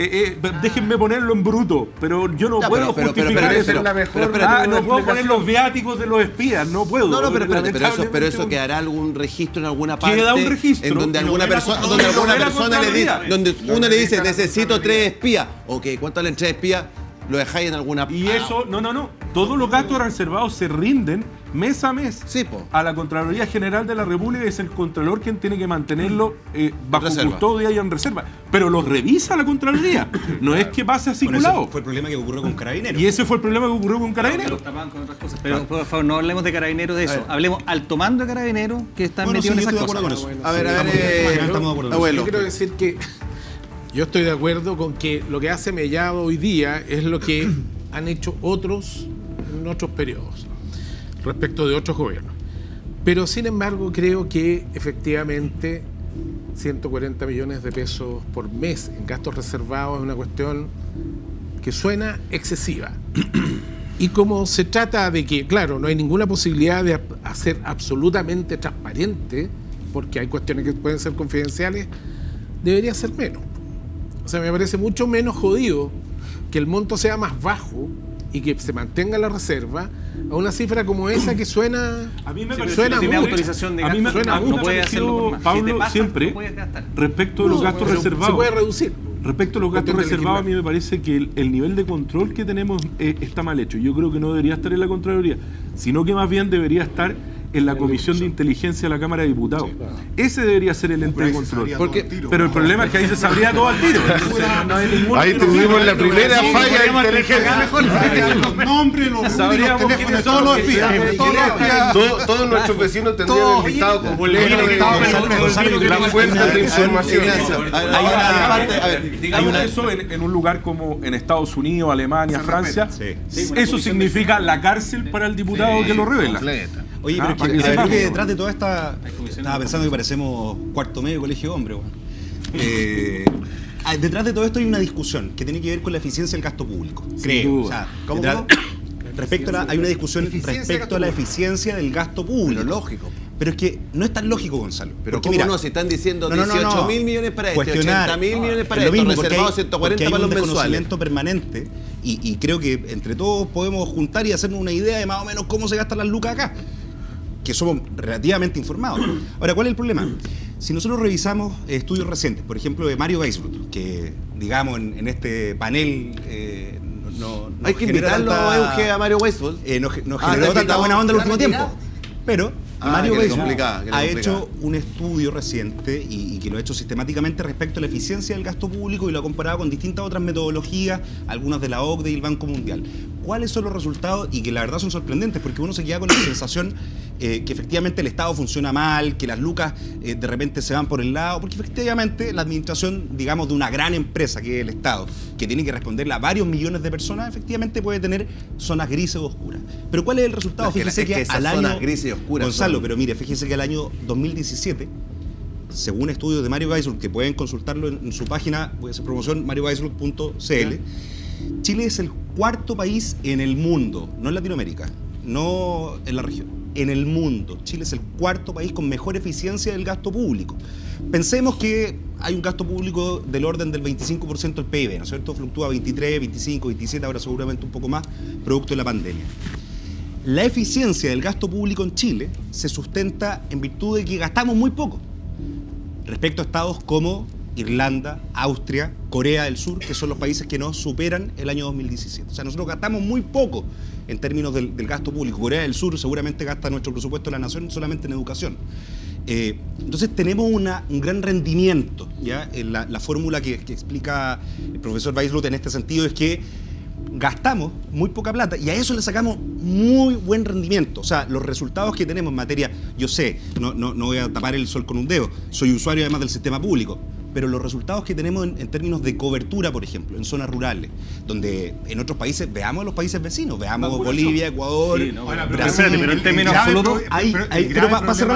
Déjenme ponerlo en bruto, pero yo no puedo justificar eso. No puedo poner los viáticos de los espías, no puedo. No, pero eso quedará algún registro en alguna parte. Queda un registro. En donde alguna persona le dice, donde uno le dice, necesito 3 espías. Ok, ¿cuánto valen 3 espías? Lo dejáis en alguna... Y eso, no. Todos los gastos reservados se rinden mes a mes a la Contraloría General de la República, y es el Contralor quien tiene que mantenerlo bajo custodia y en reserva. Pero lo revisa la Contraloría. No es que pase así colado. Fue el problema que ocurrió con Carabineros. Y ese fue el problema que ocurrió con Carabineros. Pero por favor, no hablemos de Carabineros de eso. Hablemos alto mando de Carabineros que están metidos en esas cosas. A ver, abuelo. Yo quiero decir que yo estoy de acuerdo con que lo que hace Mellado hoy día es lo que han hecho otros en otros periodos, respecto de otros gobiernos. Pero sin embargo creo que efectivamente 140 millones de pesos por mes en gastos reservados es una cuestión que suena excesiva. Y como se trata de que, claro, no hay ninguna posibilidad de hacer absolutamente transparente, porque hay cuestiones que pueden ser confidenciales, debería ser menos. O sea, me parece mucho menos jodido que el monto sea más bajo y que se mantenga la reserva a una cifra como esa que suena. A mí me Sí, parece pero si tiene mucho. autorización de A mí me gasto, suena no mucho, puede hacerlo por más. Si Pablo, te pasas, siempre no puedes gastar. respecto de los gastos pero reservados. se puede reducir. Respecto a los gastos Cuestión de reservados, a mí equilibrar. me parece que el nivel de control que tenemos está mal hecho. Yo creo que no debería estar en la Contraloría, sino que más bien debería estar en la Comisión de Inteligencia de la Cámara de Diputados. Ese debería ser el ente de control. Pero el problema es que ahí se sabría todo al tiro. Entonces, no hay ningún Ahí tuvimos la primera falla de inteligencia. Los nombres, los números, los Sabríamos teléfonos quiénes de todos son los los que espías. están. Todos los espías. Todos nuestros vecinos tendrían el listado completo de las fuentes de información. Digamos eso en un lugar como en Estados Unidos, Alemania, Francia, eso significa la cárcel para el diputado que lo revela. Oye, pero para es que que creo sepamos. que detrás de toda esta... Estaba pensando que parecemos cuarto medio de colegio de hombres, detrás de todo esto hay una discusión que tiene que ver con la eficiencia del gasto público. Creo. O sea, hay una discusión respecto a la eficiencia del gasto público. Pero lógico. Pero es que no es tan lógico, Gonzalo. Pero Porque, ¿cómo mira, no? Si están diciendo no, 18.000 millones para esto, cuestionar. 80.000 millones para Es lo esto, mismo, porque reservados hay 140 para los un mensuales. desconocimiento permanente y creo que entre todos podemos juntar y hacernos una idea de más o menos cómo se gastan las lucas acá, que somos relativamente informados. Ahora, ¿cuál es el problema? Si nosotros revisamos estudios recientes, por ejemplo, de Mario Weisbrot, que, digamos, en este panel hay que invitarlo a Mario Weisbrot. Nos generó tanta buena onda el último tiempo. Pero Mario Weisbrot ha hecho hecho un estudio reciente y que lo ha hecho sistemáticamente respecto a la eficiencia del gasto público y lo ha comparado con distintas otras metodologías, algunas de la OCDE y el Banco Mundial. ¿Cuáles son los resultados? Y que la verdad son sorprendentes, porque uno se queda con la sensación que efectivamente el Estado funciona mal, que las lucas de repente se van por el lado, porque efectivamente la administración, digamos, de una gran empresa que es el Estado, que tiene que responderle a varios millones de personas, efectivamente puede tener zonas grises o oscuras. Pero ¿cuál es el resultado? Fíjese que al año... zonas grises y oscuras Gonzalo, pero mire, fíjese que al año 2017, según estudios de Mario Weisbrot, que pueden consultarlo en su página, voy a hacer promoción, marioweisbrot.cl, Chile es el cuarto país en el mundo, no en Latinoamérica, no en la región, en el mundo. Chile es el cuarto país con mejor eficiencia del gasto público. Pensemos que hay un gasto público del orden del 25% del PIB, ¿no es cierto? Fluctúa 23, 25, 27, ahora seguramente un poco más, producto de la pandemia. La eficiencia del gasto público en Chile se sustenta en virtud de que gastamos muy poco respecto a estados como Irlanda, Austria, Corea del Sur, que son los países que nos superan el año 2017. O sea, nosotros gastamos muy poco en términos del gasto público. Corea del Sur seguramente gasta nuestro presupuesto de la nación solamente en educación. Entonces tenemos un gran rendimiento, ¿ya? La fórmula que explica el profesor Weisbrot en este sentido es que gastamos muy poca plata y a eso le sacamos muy buen rendimiento. O sea, los resultados que tenemos en materia, yo sé, no voy a tapar el sol con un dedo, soy usuario además del sistema público, pero los resultados que tenemos en términos de cobertura, por ejemplo, en zonas rurales, donde en otros países, veamos los países vecinos, veamos Bolivia, Ecuador, Brasil, pero en términos absolutos, pero para cerrar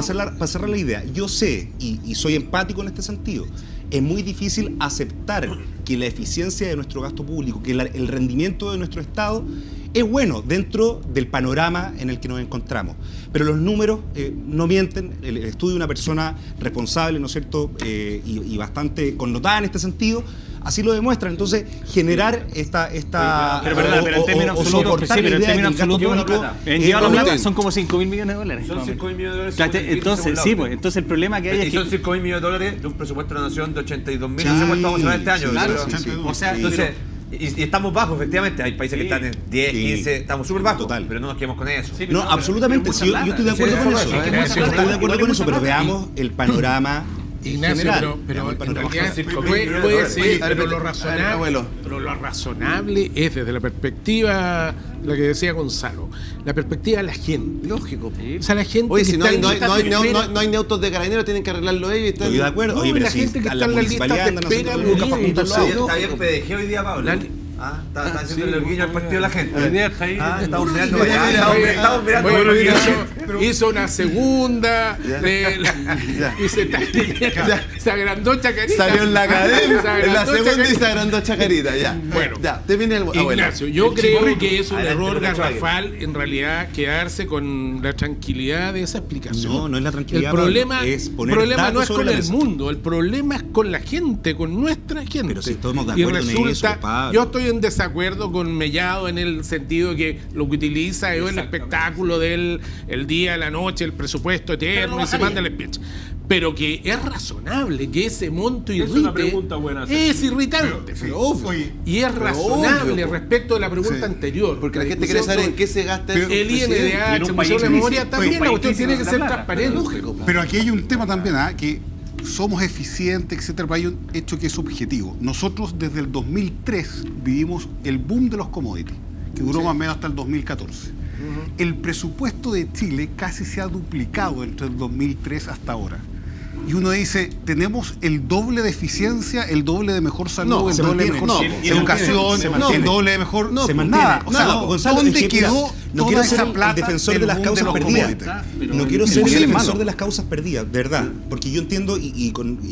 la idea, yo sé, y soy empático en este sentido, es muy difícil aceptar que la eficiencia de nuestro gasto público, que el rendimiento de nuestro Estado es bueno dentro del panorama en el que nos encontramos. Pero los números no mienten. El estudio de una persona responsable, ¿no es cierto?, y bastante connotada en este sentido, así lo demuestra. Entonces, generar esta pero en términos absolutos, sí, pero en términos absolutos son como 5.000 millones de dólares. Son 5.000 millones de dólares. Entonces, sí, pues, entonces el problema que hay es que... son 5.000 millones de dólares de un presupuesto de la nación de 82.000 presupuestos vamos a ver este año. Claro, Sí. o sea, Entonces, y estamos bajos, efectivamente. Hay países que están en 10, 15, estamos súper bajos, pero no nos quedemos con eso. No, absolutamente, sí, yo estoy de acuerdo con eso. Estoy de acuerdo con eso, pero veamos el panorama. Ignacio, pero en realidad puede ser, pero lo razonable es desde la perspectiva, la que decía Gonzalo, la perspectiva de la gente. Lógico. O sea, la gente. Oye, si no hay ni autos de carabineros, tienen que arreglarlo ellos. Estoy de acuerdo. Oye, pero la gente que está en la lista de espera, Está bien PDG hoy día, Pablo. Está haciendo el guiño al partido de la gente. La idea está ahí. Estamos mirando para allá. Estamos mirando. hizo una segunda, y se agrandó Chacarita. Salió en la academia, en la segunda y se agrandó Chacarita, ya. Bueno, ya, te viene el Ignacio, yo creo que es un error garrafal en realidad quedarse con la tranquilidad de esa explicación. No es la tranquilidad. El problema, es poner problema no es sobre con la el mesa. mundo, el problema es con la gente, con nuestra gente. Pero si estamos de y acuerdo en resulta, eso, Pablo. yo estoy en desacuerdo con Mellado en el sentido de que lo que utiliza es el espectáculo del el día, la noche, el presupuesto eterno y se manda el speech. Pero que es razonable que ese monto irrite. Es una pregunta buena. Es irritante. Y es razonable respecto de la pregunta anterior. Porque la gente quiere saber en qué se gasta el INDH, el Museo de Memoria, también la cuestión tiene que ser transparente. Pero aquí hay un tema también, que somos eficientes, etcétera, pero hay un hecho que es subjetivo. Nosotros desde el 2003 vivimos el boom de los commodities, que duró más o menos hasta el 2014. El presupuesto de Chile casi se ha duplicado entre el 2003 hasta ahora. Y uno dice, tenemos el doble de eficiencia, el doble de mejor salud, el doble de mejor educación, el doble de mejor... No, se mantiene. Nada. O sea, Gonzalo, ¿dónde quedó no toda quiero esa ser plata el defensor de las causas perdidas? No quiero ser el defensor de las causas perdidas, de verdad. Porque yo entiendo y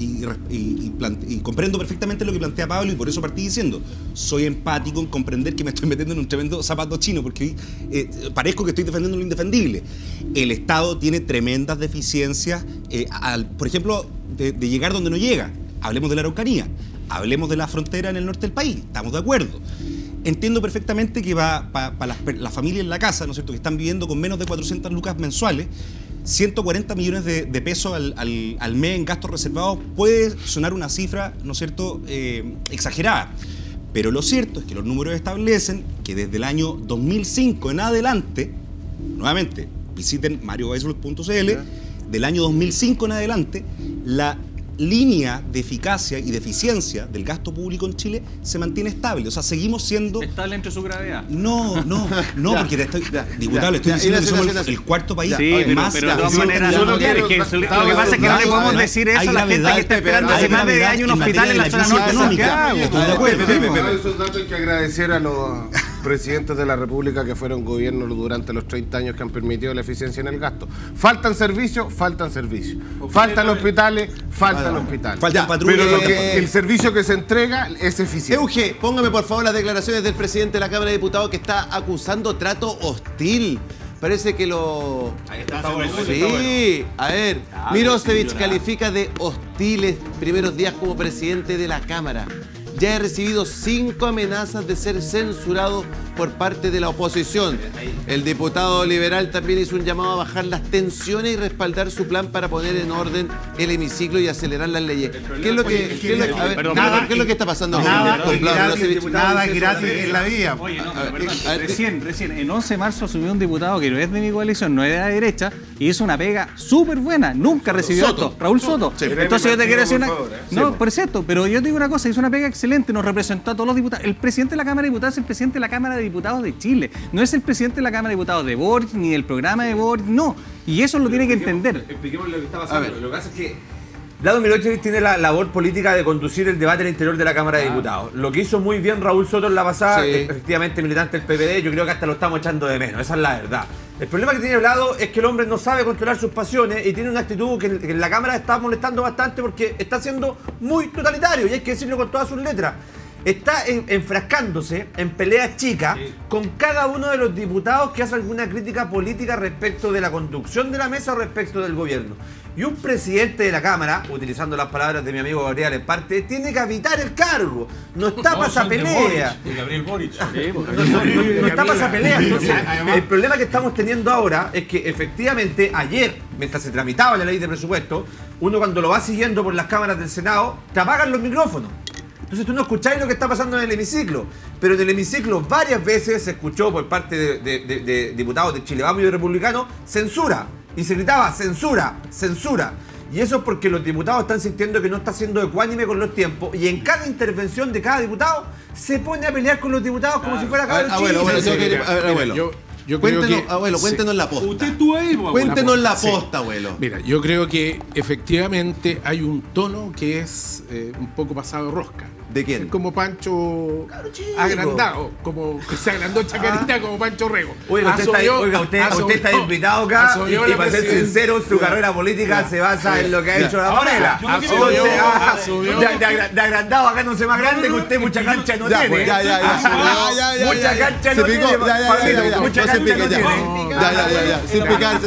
comprendo perfectamente lo que plantea Pablo, y por eso partí diciendo, soy empático en comprender que me estoy metiendo en un tremendo zapato chino, porque parezco que estoy defendiendo lo indefendible. El Estado tiene tremendas deficiencias, por ejemplo, de llegar donde no llega. Hablemos de la Araucanía, hablemos de la frontera en el norte del país, estamos de acuerdo. Entiendo perfectamente que para las familias en la casa, ¿no es cierto?, que están viviendo con menos de 400 lucas mensuales, 140 millones de pesos al mes en gastos reservados puede sonar una cifra, ¿no es cierto?, exagerada. Pero lo cierto es que los números establecen que desde el año 2005 en adelante, nuevamente, visiten marioweisbrot.cl, del año 2005 en adelante, la línea de eficacia y de eficiencia del gasto público en Chile se mantiene estable. O sea, seguimos siendo... ¿Estable entre su gravedad? No, porque diputado, le estoy diciendo que somos el cuarto país más... Pero de todas maneras, lo que pasa es que no le podemos decir eso a la gente que está esperando hace más de años un hospital en la zona norte de Santiago. Estoy de acuerdo. Esos datos hay que agradecer a los presidentes de la República que fueron gobiernos durante los 30 años que han permitido la eficiencia en el gasto. Faltan servicios. Faltan hospitales, faltan hospitales. Faltan patrullas. Pero el servicio que se entrega es eficiente. Euge, póngame por favor las declaraciones del presidente de la Cámara de Diputados que está acusando trato hostil. Parece que lo... Ahí está bueno. Sí, a ver, Mirosevic califica de hostiles primeros días como presidente de la Cámara. Ya he recibido 5 amenazas de ser censurado por parte de la oposición. El diputado liberal también hizo un llamado a bajar las tensiones y respaldar su plan para poner en orden el hemiciclo y acelerar las leyes. ¿Qué es lo que está pasando? Nada es gratis en la vida. Oye, no, recién, en 11 de marzo asumió un diputado que no es de mi coalición, no es de la derecha, y hizo una pega súper buena. Nunca recibió esto. Raúl Soto. Sí, entonces yo te quiero decir una... No, por cierto, pero yo te digo una cosa, hizo una pega excelente, nos representó a todos los diputados. El presidente de la Cámara de Diputados es el presidente de la Cámara de Diputados de Chile. No es el presidente de la Cámara de Diputados de Boric, ni del programa de Boric, no. Y eso lo tiene que entender. Expliquemos lo que está pasando. Lo que pasa es que Vlado Milosevic tiene la labor política de conducir el debate al interior de la Cámara de Diputados. Lo que hizo muy bien Raúl Soto en la pasada, efectivamente militante del PPD, yo creo que hasta lo estamos echando de menos, esa es la verdad. El problema que tiene Vlado es que el hombre no sabe controlar sus pasiones y tiene una actitud que en la Cámara está molestando bastante porque está siendo muy totalitario, y hay que decirlo con todas sus letras. Está enfrascándose en peleas chicas con cada uno de los diputados que hace alguna crítica política respecto de la conducción de la mesa o respecto del gobierno. Y un presidente de la Cámara, utilizando las palabras de mi amigo Gabriel Esparte, tiene que habitar el cargo. No está para esa pelea. No está para esa pelea. Entonces, el problema que estamos teniendo ahora es que efectivamente ayer, mientras se tramitaba la ley de presupuesto, uno cuando lo va siguiendo por las cámaras del Senado, te apagan los micrófonos. Entonces tú no escucháis lo que está pasando en el hemiciclo. Pero en el hemiciclo varias veces se escuchó por parte de diputados de Chile Vamos y de Republicanos censura. Y se gritaba censura, censura. Y eso es porque los diputados están sintiendo que no está siendo ecuánime con los tiempos. Y en cada intervención de cada diputado se pone a pelear con los diputados como si fuera cada abuelo. Yo creo que, abuelo, cuéntenos la posta. Usted estuvo ahí, abuelo. Cuéntenos la posta, abuelo. Mira, yo creo que efectivamente hay un tono que es un poco pasado de rosca. ¿De quién? Como Pancho agrandado, como que se agrandó Chacarita como Pancho Rego. Oiga, usted está invitado acá y para ser sincero, su carrera política se basa en lo que ha hecho la Pamela. De agrandado acá no se más grande que usted mucha cancha no tiene. Mucha cancha no tiene. Mucha cancha no tiene. Sin picarse.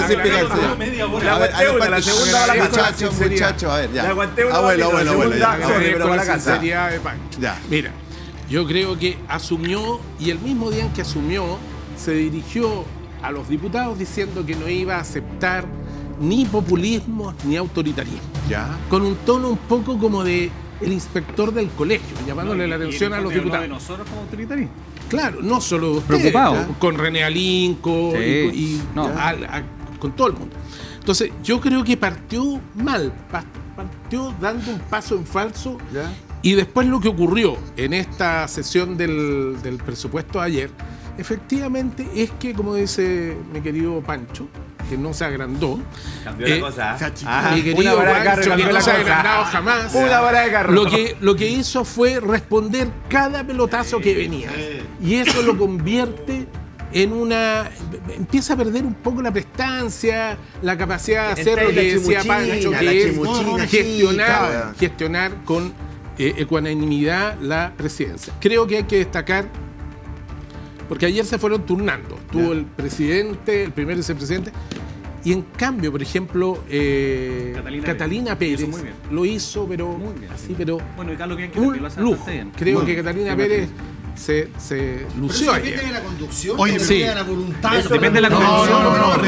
La segunda va a la casa. Muchacho, a ver, ya. La aguanté una Abuelo. pero para la casa. Sinceridad de Pancho. Ya. Mira, yo creo que asumió, y el mismo día en que asumió, se dirigió a los diputados diciendo que no iba a aceptar ni populismo ni autoritarismo. Ya. Con un tono un poco como de el inspector del colegio, llamándole la atención a los diputados. De nosotros como autoritarismo. Claro, no solo de ustedes, preocupado. Con René Alinco y con todo el mundo. Entonces, yo creo que partió mal, partió dando un paso en falso. ¿Ya? Y después lo que ocurrió en esta sesión del presupuesto de ayer, efectivamente es que, como dice mi querido Pancho, que no se agrandó. Cambió la cosa. Mi querido Pancho, que no se ha agrandado jamás. Una vara de carro. Lo que hizo fue responder cada pelotazo que venía. Y eso lo convierte en una... Empieza a perder un poco la prestancia, la capacidad de hacer lo que decía Pancho, que es gestionar con ecuanimidad la presidencia. Creo que hay que destacar, porque ayer se fueron turnando. Tuvo el presidente, el primer vicepresidente, y en cambio, por ejemplo, Catalina Pérez lo hizo, pero muy bien. así, pero bueno, y Carlos Bianchi un lo hace lujo. bastante bien. Creo que Catalina Pérez se lució ayer. Depende de la conducción, Oye, sí. de la voluntad. Depende de la conducción.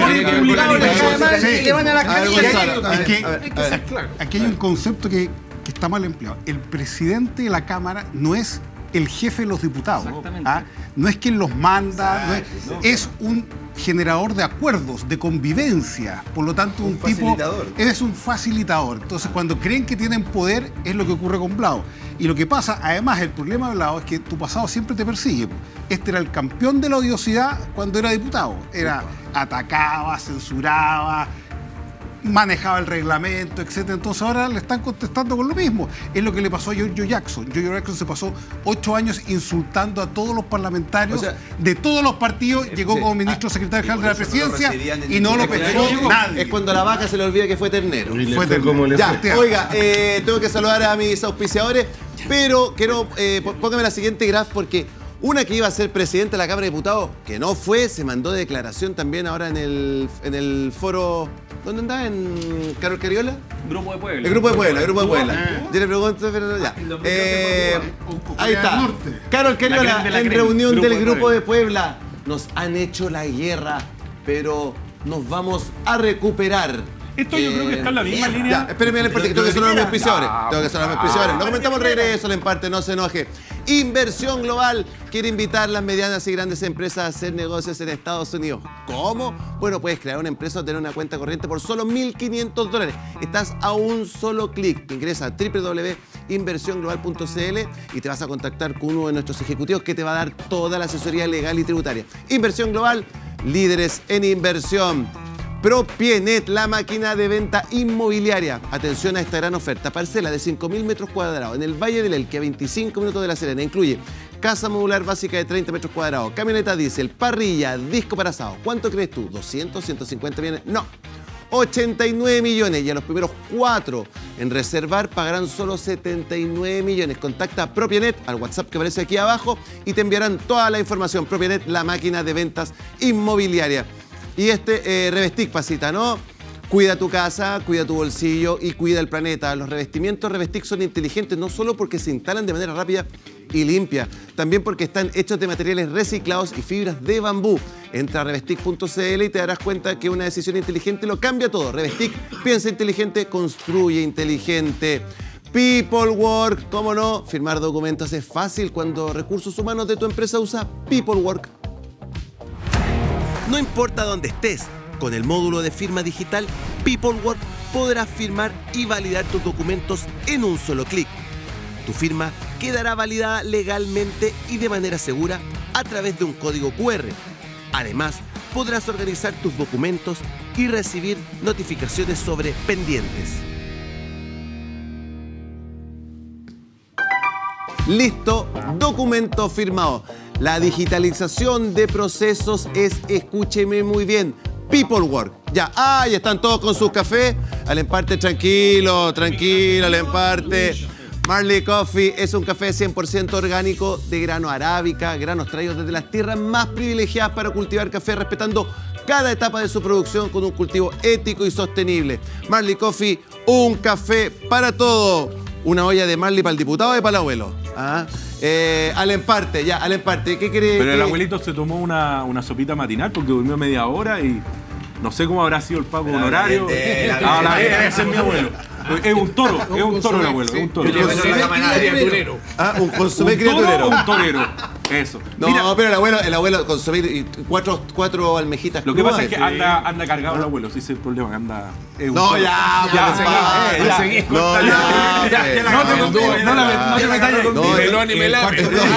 Le van a la canilla. Aquí hay un concepto que está mal empleado. El presidente de la Cámara no es el jefe de los diputados. ¿Ah? No es quien los manda, es un generador de acuerdos, de convivencia. Por lo tanto, un tipo es un facilitador. Entonces, cuando creen que tienen poder, es lo que ocurre con Blado. Y lo que pasa, además, el problema de Blado es que tu pasado siempre te persigue. Este era el campeón de la odiosidad cuando era diputado. Atacaba, censuraba, manejaba el reglamento, etc. Entonces ahora le están contestando con lo mismo. Es lo que le pasó a Giorgio Jackson. Giorgio Jackson se pasó 8 años insultando a todos los parlamentarios de todos los partidos. Llegó como ministro secretario general de la presidencia y no lo pescó nadie. Es cuando a la vaca se le olvida que fue ternero. Oiga, tengo que saludar a mis auspiciadores, pero quiero, póngame la siguiente graf porque una que iba a ser presidente de la Cámara de Diputados, que no fue, se mandó de declaración también ahora en el foro. ¿Dónde anda? ¿En Carol Cariola? Grupo de Puebla. El Grupo de Puebla. Yo le pregunto, pero ya. Ahí está. Carol Cariola, en reunión del Grupo de Puebla. Nos han hecho la guerra, pero nos vamos a recuperar. Esto yo creo que está en la misma línea. Ya, espérenme, porque tengo que saludar a mis auspiciadores. Lo comentamos al regreso, el emparte, no se enoje. Inversión Global quiere invitar a las medianas y grandes empresas a hacer negocios en Estados Unidos. ¿Cómo? Bueno, puedes crear una empresa o tener una cuenta corriente por solo $1.500. Estás a un solo clic. Ingresa a www.inversionglobal.cl y te vas a contactar con uno de nuestros ejecutivos que te va a dar toda la asesoría legal y tributaria. Inversión Global, líderes en inversión. Propienet, la máquina de venta inmobiliaria. Atención a esta gran oferta. Parcela de 5.000 metros cuadrados en el Valle del Elqui, a 25 minutos de La Serena. Incluye casa modular básica de 30 metros cuadrados, camioneta diésel, parrilla, disco para asado. ¿Cuánto crees tú? ¿200, 150 millones? No. 89 millones y a los primeros 4 en reservar pagarán solo 79 millones. Contacta a Propienet al WhatsApp que aparece aquí abajo y te enviarán toda la información. Propienet, la máquina de ventas inmobiliaria. Y Revestic, Pasita, ¿no? Cuida tu casa, cuida tu bolsillo y cuida el planeta. Los revestimientos Revestic son inteligentes no solo porque se instalan de manera rápida y limpia, también porque están hechos de materiales reciclados y fibras de bambú. Entra a revestic.cl y te darás cuenta que una decisión inteligente lo cambia todo. Revestic, piensa inteligente, construye inteligente. People Work, ¿cómo no? Firmar documentos es fácil cuando recursos humanos de tu empresa usa People Work. No importa dónde estés, con el módulo de firma digital PeopleWork podrás firmar y validar tus documentos en un solo clic. Tu firma quedará validada legalmente y de manera segura a través de un código QR. Además, podrás organizar tus documentos y recibir notificaciones sobre pendientes. Listo, documento firmado. La digitalización de procesos es, escúcheme muy bien, people work. Ya, ahí están todos con sus cafés. Al emparte, tranquilo, al emparte. Marley Coffee es un café 100% orgánico de grano arábica, granos traídos desde las tierras más privilegiadas para cultivar café, respetando cada etapa de su producción con un cultivo ético y sostenible. Marley Coffee, un café para todo. Una olla de Marley para el diputado y para el abuelo. Al emparte, ¿qué quiere? Pero el abuelito se tomó una sopita matinal porque durmió media hora y no sé cómo habrá sido el pago honorario. Ese es mi abuelo. Es un toro el abuelo, es un toro. Un consomé criaturero. Un torero. Eso. No, mira, pero el abuelo consomé y cuatro almejitas. Lo que pasa es que anda cargado el abuelo, ese es el problema, anda. No te metas. Ni melón.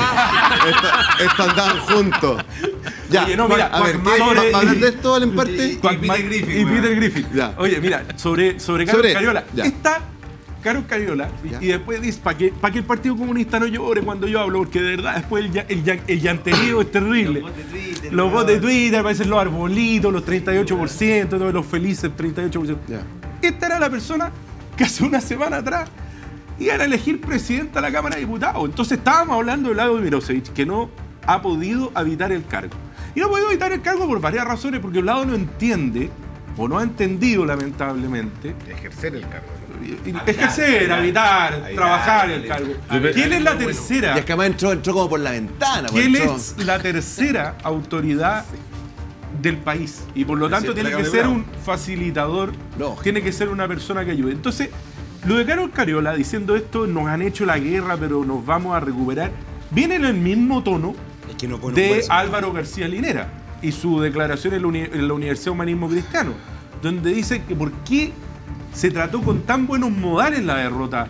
Esto andaban juntos. Ya, oye, no, mira, a ver, ¿hablar de esto al emparte? Y Peter Griffin. Ya. Oye, mira, sobre Carol Cariola. Ya. Está Carol Cariola y después dice, para que el Partido Comunista no llore cuando yo hablo, porque de verdad después el llanterío es terrible. Los bots de Twitter, aparecen los arbolitos, los 38%, todos los felices 38%. Ya. Esta era la persona que hace una semana atrás iban a elegir presidenta de la Cámara de Diputados. Entonces estábamos hablando de Vlado Mirosevic, que no ha podido habitar el cargo. Y no ha podido evitar el cargo por varias razones, porque Vlado no entiende, o no ha entendido lamentablemente, ejercer el cargo. Ejercer, habitar, trabajar el cargo. ¿Quién es la tercera? Y es que además entró como por la ventana. ¿Quién es la tercera autoridad del país? Y por lo tanto tiene que ser un facilitador, tiene que ser una persona que ayude. Entonces, lo de Carol Cariola diciendo esto, nos han hecho la guerra, pero nos vamos a recuperar, viene en el mismo tono de Álvaro García Linera y su declaración en la Universidad Humanismo Cristiano, donde dice que por qué se trató con tan buenos modales la derrota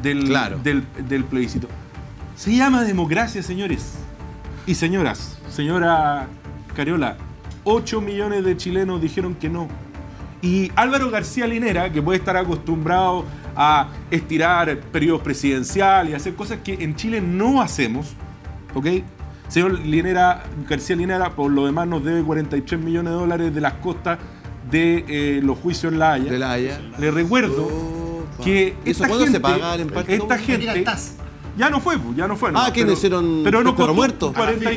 del plebiscito. Se llama democracia, señores y señoras. Señora Cariola, 8 millones de chilenos dijeron que no. Y Álvaro García Linera, que puede estar acostumbrado a estirar periodos presidenciales y hacer cosas que en Chile no hacemos, ¿ok? Señor García Linera, por lo demás nos debe 43 millones de dólares de las costas de los juicios en La Haya. Le recuerdo que esta gente, se paga esta gente ya no fue. ¿Qué le hicieron? Pero no costó muerto.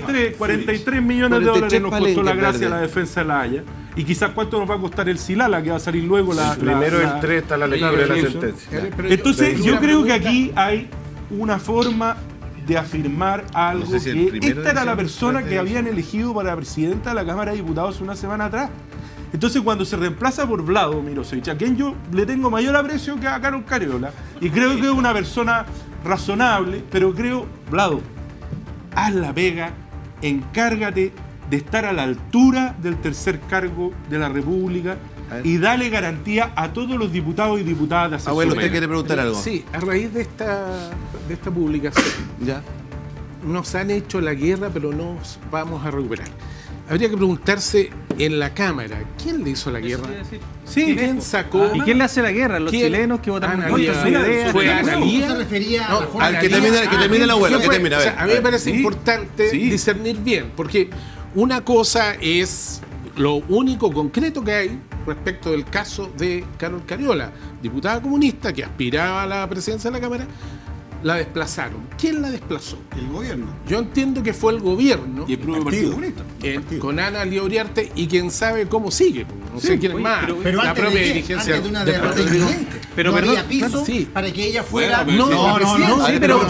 43 millones de dólares nos costó la gracia a la defensa de La Haya. Y quizás cuánto nos va a costar el Silala, que va a salir luego Primero el 3 está la lectura de la sentencia. Entonces yo creo que aquí hay una forma de afirmar algo, no sé si que esta era la persona que habían elegido para presidenta de la Cámara de Diputados una semana atrás. Entonces cuando se reemplaza por Vlado Mirosevic, a quien yo le tengo mayor aprecio que a Carol Cariola, y creo que es una persona razonable, pero creo, Vlado, haz la pega, encárgate de estar a la altura del tercer cargo de la República y dale garantía a todos los diputados y diputadas de asesoría. Abuelo, ¿usted quiere preguntar algo? Sí, a raíz de esta publicación, ¿ya? Nos han hecho la guerra, pero nos vamos a recuperar. Habría que preguntarse en la Cámara, ¿quién le hizo la guerra? Sí, ¿quién sacó? ¿Y quién le hace la guerra? Los chilenos que votaron en contra de su idea. ¿Fue Analía? ¿Se refería al que termine el abuelo? A mí me parece importante discernir bien, porque una cosa es lo único concreto que hay respecto del caso de Carol Cariola, diputada comunista que aspiraba a la presidencia de la Cámara. La desplazaron. ¿Quién la desplazó? El gobierno. Yo entiendo que fue el gobierno. Y el Partido Comunista. Con Ana Lía Uriarte y quién sabe cómo sigue. No sé quién es más. Pero la propia dirigencia. Antes de una derrota inminente. Pero no había piso para que ella fuera. No. Pero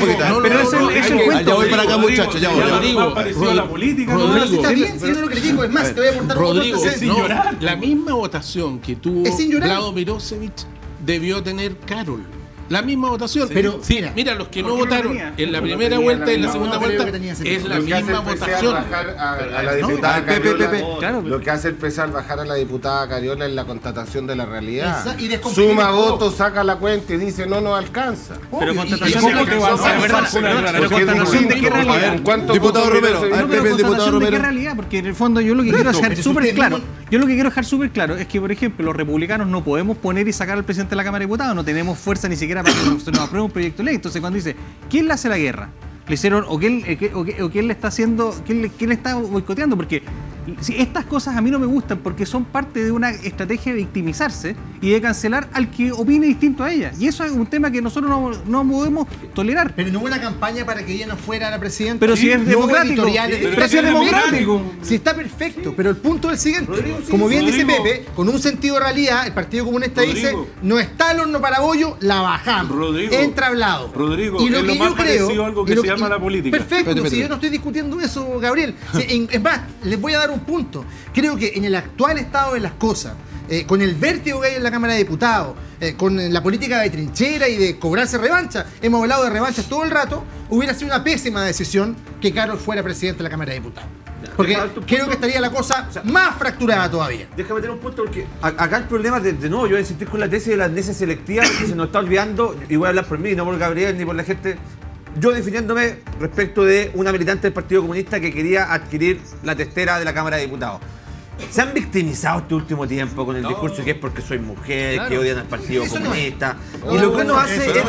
es el cuento. Ya voy para acá, muchachos. Ya voy. Rodrigo, la política. Rodrigo, está bien, si yo no lo critico. Es más, te voy a aportar Rodrigo, un la misma votación que tuvo Vlado Mirosevic debió tener Carol. La misma votación. Pero mira, los que no votaron en la primera vuelta y en la segunda vuelta es la misma votación. A la diputada Cariola, lo que hace el PESAL bajar a la diputada Cariola es la constatación de la realidad. Suma votos, saca la cuenta y dice no nos alcanza. Pero constatación de qué realidad. Diputado Romero, constatación de qué realidad, porque en el fondo yo lo que quiero dejar súper claro. Yo lo que quiero dejar súper claro es que, por ejemplo, los republicanos no podemos poner y sacar al presidente de la Cámara de Diputados, no tenemos fuerza ni siquiera era para que se nos apruebe un proyecto de ley. Entonces cuando dice, ¿quién le hace la guerra? Le hicieron, o quién le está haciendo, quién le está boicoteando, porque si estas cosas a mí no me gustan porque son parte de una estrategia de victimizarse y de cancelar al que opine distinto a ella. Y eso es un tema que nosotros no podemos tolerar. Pero no hubo una campaña para que ella no fuera la presidenta. Pero si es democrático. Pero si es democrático. Si está perfecto. Pero el punto es el siguiente. Como bien dice Pepe, con un sentido de realidad, el Partido Comunista dice, no está el horno para bollo, la bajamos. Entra hablado. Rodrigo, y lo que yo creo, algo que se llama la política. Perfecto, si yo no estoy discutiendo eso, Gabriel. Es más, les voy a dar un punto. Creo que en el actual estado de las cosas, con el vértigo que hay en la Cámara de Diputados, con la política de trinchera y de cobrarse revancha, hemos hablado de revanchas todo el rato, hubiera sido una pésima decisión que Carol fuera presidente de la Cámara de Diputados. Porque creo que estaría la cosa más fracturada todavía. Déjame tener un punto porque acá el problema, de nuevo, yo voy a insistir con la tesis de la amnesia selectiva que se nos está olvidando, y voy a hablar por mí, no por Gabriel ni por la gente. Yo definiéndome respecto de una militante del Partido Comunista que quería adquirir la testera de la Cámara de Diputados. Se han victimizado este último tiempo con el discurso que es porque soy mujer, que odian al Partido Comunista. Y lo que uno hace es...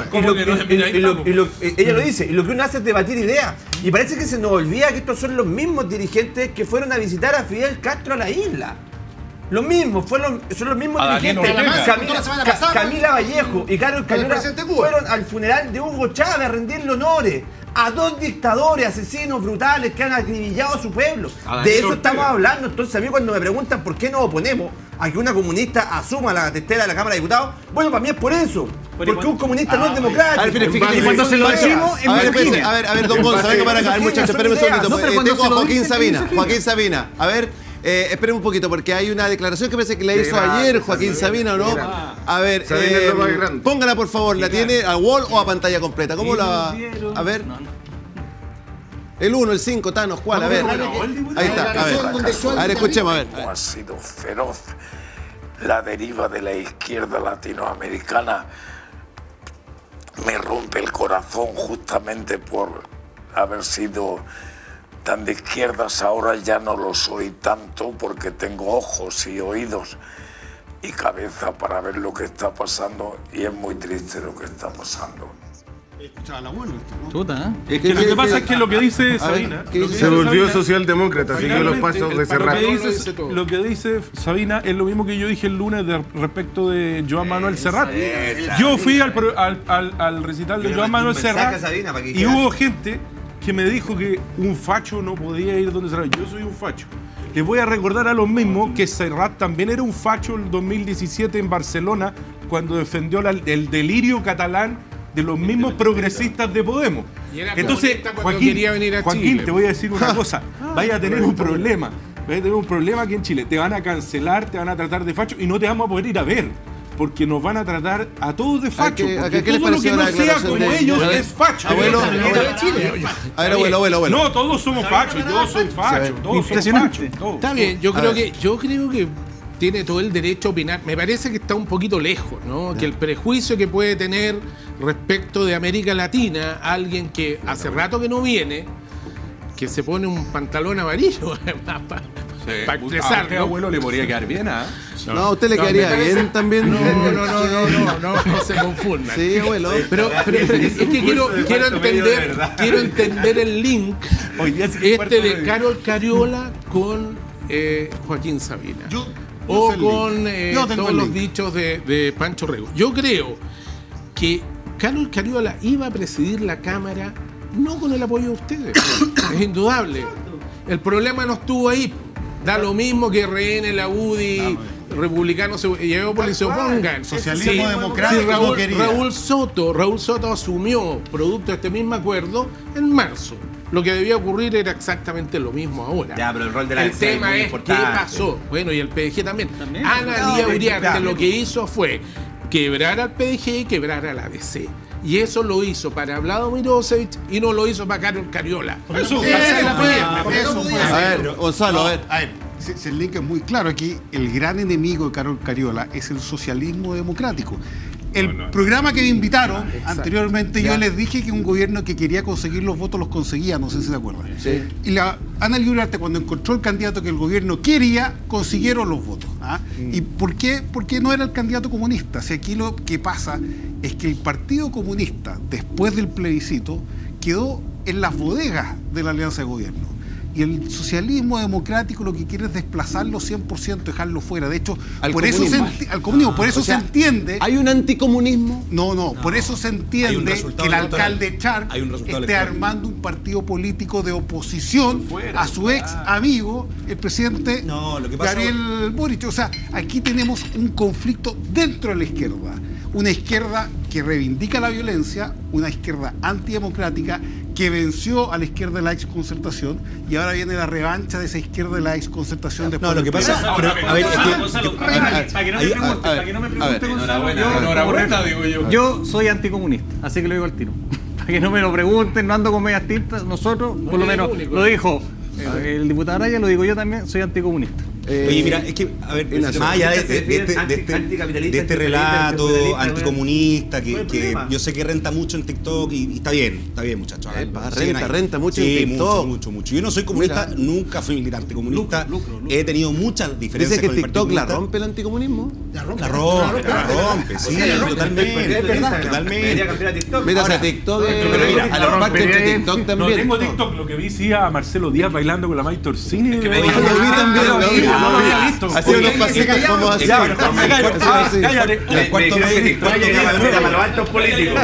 Ella lo dice, y lo que uno hace es debatir ideas. Y parece que se nos olvida que estos son los mismos dirigentes que fueron a visitar a Fidel Castro a la isla. Lo mismo, son los mismos dirigentes. Camila Vallejo y Carol Cariola fueron al funeral de Hugo Chávez a rendirle honores a dos dictadores, asesinos brutales que han acribillado a su pueblo. De eso estamos hablando. Entonces a mí cuando me preguntan por qué nos oponemos a que una comunista asuma la testera de la Cámara de Diputados, bueno, para mí es por eso. Porque un comunista no es democrático. Y cuando se lo decimos, a ver, don Gonzalo, venga para acá. Muchachos, espérenme un segundito. Tengo a Joaquín Sabina. Joaquín Sabina, a ver. Esperen un poquito, porque hay una declaración que parece que la hizo ayer Joaquín Sabina, ¿o no? A ver, póngala por favor, ¿la tiene a wall o a pantalla completa? ¿Cómo la...? A ver. El 1, el 5, Thanos, ¿cuál? A ver. Ahí está, a ver, escuchemos, a ver. Ha sido feroz la deriva de la izquierda latinoamericana. Me rompe el corazón justamente por haber sido tan de izquierdas. Ahora ya no lo soy tanto porque tengo ojos y oídos y cabeza para ver lo que está pasando, y es muy triste lo que está pasando. Escuchaba la buena esto, ¿no? Chuta, Es que lo que pasa es que lo que dice Sabina... Se volvió socialdemócrata, siguió los pasos de Serrat. Lo que dice Sabina es lo mismo que yo dije el lunes respecto de Joan Manuel Serrat. Yo fui al recital de Joan Manuel Serrat y hubo gente que me dijo que un facho no podía ir donde Serrat. Yo soy un facho. Les voy a recordar a los mismos que Serrat también era un facho en el 2017 en Barcelona cuando defendió el delirio catalán de los mismos progresistas de Podemos. Entonces, Joaquín, te voy a decir una cosa. Vaya a tener un problema. Vaya a tener un problema aquí en Chile. Te van a cancelar, te van a tratar de facho y no te vamos a poder ir a ver. Porque nos van a tratar a todos de facho. Porque todo lo que no sea como ellos es facho. Abuelo. A ver, abuelo. No, todos somos fachos. Yo soy facho. Todos somos fachos. Está bien, yo creo que tiene todo el derecho a opinar. Me parece que está un poquito lejos, ¿no? Que el prejuicio que puede tener respecto de América Latina, alguien que hace rato que no viene, que se pone un pantalón amarillo para expresar. A abuelo le podría quedar bien, ¿ah? No, a usted le quedaría bien también. No se confunda. Sí, abuelo. Pero es que quiero entender el link de Carol Cariola con Joaquín Sabina. O con todos los dichos de Pancho Rego. Yo creo que Carol Cariola iba a presidir la Cámara no con el apoyo de ustedes. Es indudable. El problema no estuvo ahí. Da lo mismo que RN, la UDI, republicanos se opongan. Socialismo democrático. Raúl Soto asumió, producto de este mismo acuerdo, en marzo. Lo que debía ocurrir era exactamente lo mismo ahora. Ya, pero el rol de la DC tema es qué pasó. Bueno, y el PDG también. Ana Lía Uriarte lo que hizo fue quebrar al PDG y quebrar a la DC. Y eso lo hizo para Vlado Mirosevic y no lo hizo para Carol Cariola. A ver, Gonzalo, a ver. El link es muy claro. Aquí el gran enemigo de Carol Cariola es el socialismo democrático. El programa que me invitaron anteriormente, yo les dije que un gobierno que quería conseguir los votos los conseguía, no sé si se acuerdan. Sí. Y la Ana Lía Uriarte, cuando encontró el candidato que el gobierno quería, consiguieron los votos. ¿Ah? ¿Y por qué? Porque no era el candidato comunista. Si aquí lo que pasa es que el Partido Comunista, después del plebiscito, quedó en las bodegas de la alianza de gobierno. Y el socialismo democrático lo que quiere es desplazarlo 100%, dejarlo fuera. De hecho, al comunismo. Por eso se entiende... ¿Hay un anticomunismo? No. Por eso se entiende que el alcalde Charp esté armando un partido político de oposición a su ex amigo, el presidente Gabriel Boric. O sea, aquí tenemos un conflicto dentro de la izquierda. Una izquierda que reivindica la violencia, una izquierda antidemocrática que venció a la izquierda de la exconcertación, y ahora viene la revancha de esa izquierda de la exconcertación. No, lo que pasa es... Para que no me pregunte, Gonzalo, yo soy anticomunista, así que lo digo al tiro. Para que no me lo pregunten, no ando con medias tintas, nosotros, por lo menos, lo dijo el diputado Araya, lo digo yo también, soy anticomunista. Oye, mira, es que, a ver, más allá de este relato anticomunista que yo sé que renta mucho en TikTok y está bien, muchachos. Renta mucho en TikTok. Mucho. Yo no soy comunista, nunca fui militante comunista. He tenido muchas diferencias con el Partido Comunista. ¿Dice que TikTok la rompe el anticomunismo? La rompe, sí, totalmente. Métase a TikTok, a la parte de TikTok también. No tengo TikTok, lo que vi sí a Marcelo Díaz bailando con la May Torsini. Lo vi también. No lo había visto. Hacía unos pasitos como así. Cállate. El cuarto medio para los altos políticos.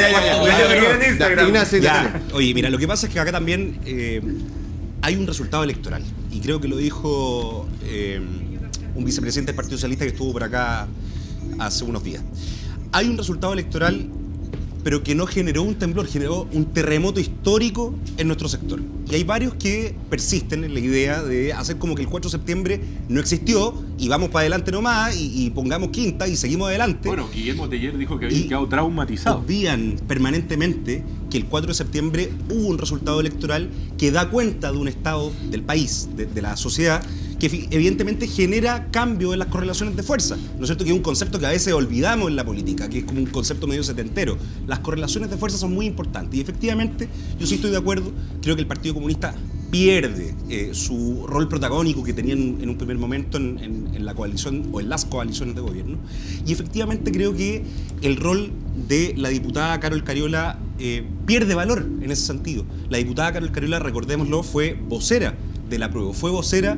Ignacio. Oye, mira, lo que pasa es que acá también hay un resultado electoral. Y creo que lo dijo un vicepresidente del Partido Socialista que estuvo por acá hace unos días. Hay un resultado electoral, pero que no generó un temblor, generó un terremoto histórico en nuestro sector. Y hay varios que persisten en la idea de hacer como que el 4 de septiembre no existió y vamos para adelante nomás y pongamos quinta y seguimos adelante. Bueno, Guillermo Teller dijo que había quedado traumatizado. Obvían permanentemente que el 4 de septiembre hubo un resultado electoral que da cuenta de un estado del país, de la sociedad, que evidentemente genera cambio en las correlaciones de fuerza, ¿no es cierto? Que es un concepto que a veces olvidamos en la política, que es como un concepto medio setentero. Las correlaciones de fuerza son muy importantes y efectivamente yo sí estoy de acuerdo. Creo que el Partido Comunista pierde su rol protagónico que tenía en un primer momento en la coalición o en las coaliciones de gobierno, y efectivamente creo que el rol de la diputada Carol Cariola pierde valor en ese sentido. La diputada Carol Cariola, recordémoslo, fue vocera del apruebo, fue vocera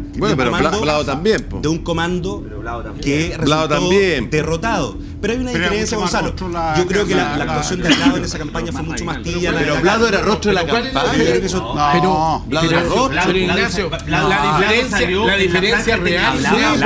de un comando que resultó derrotado. Pero hay una diferencia, Gonzalo. Yo creo que la actuación de Blado en esa campaña fue mucho más tibia. Pero Blado era rostro de la campaña. Pero Ignacio, la diferencia real.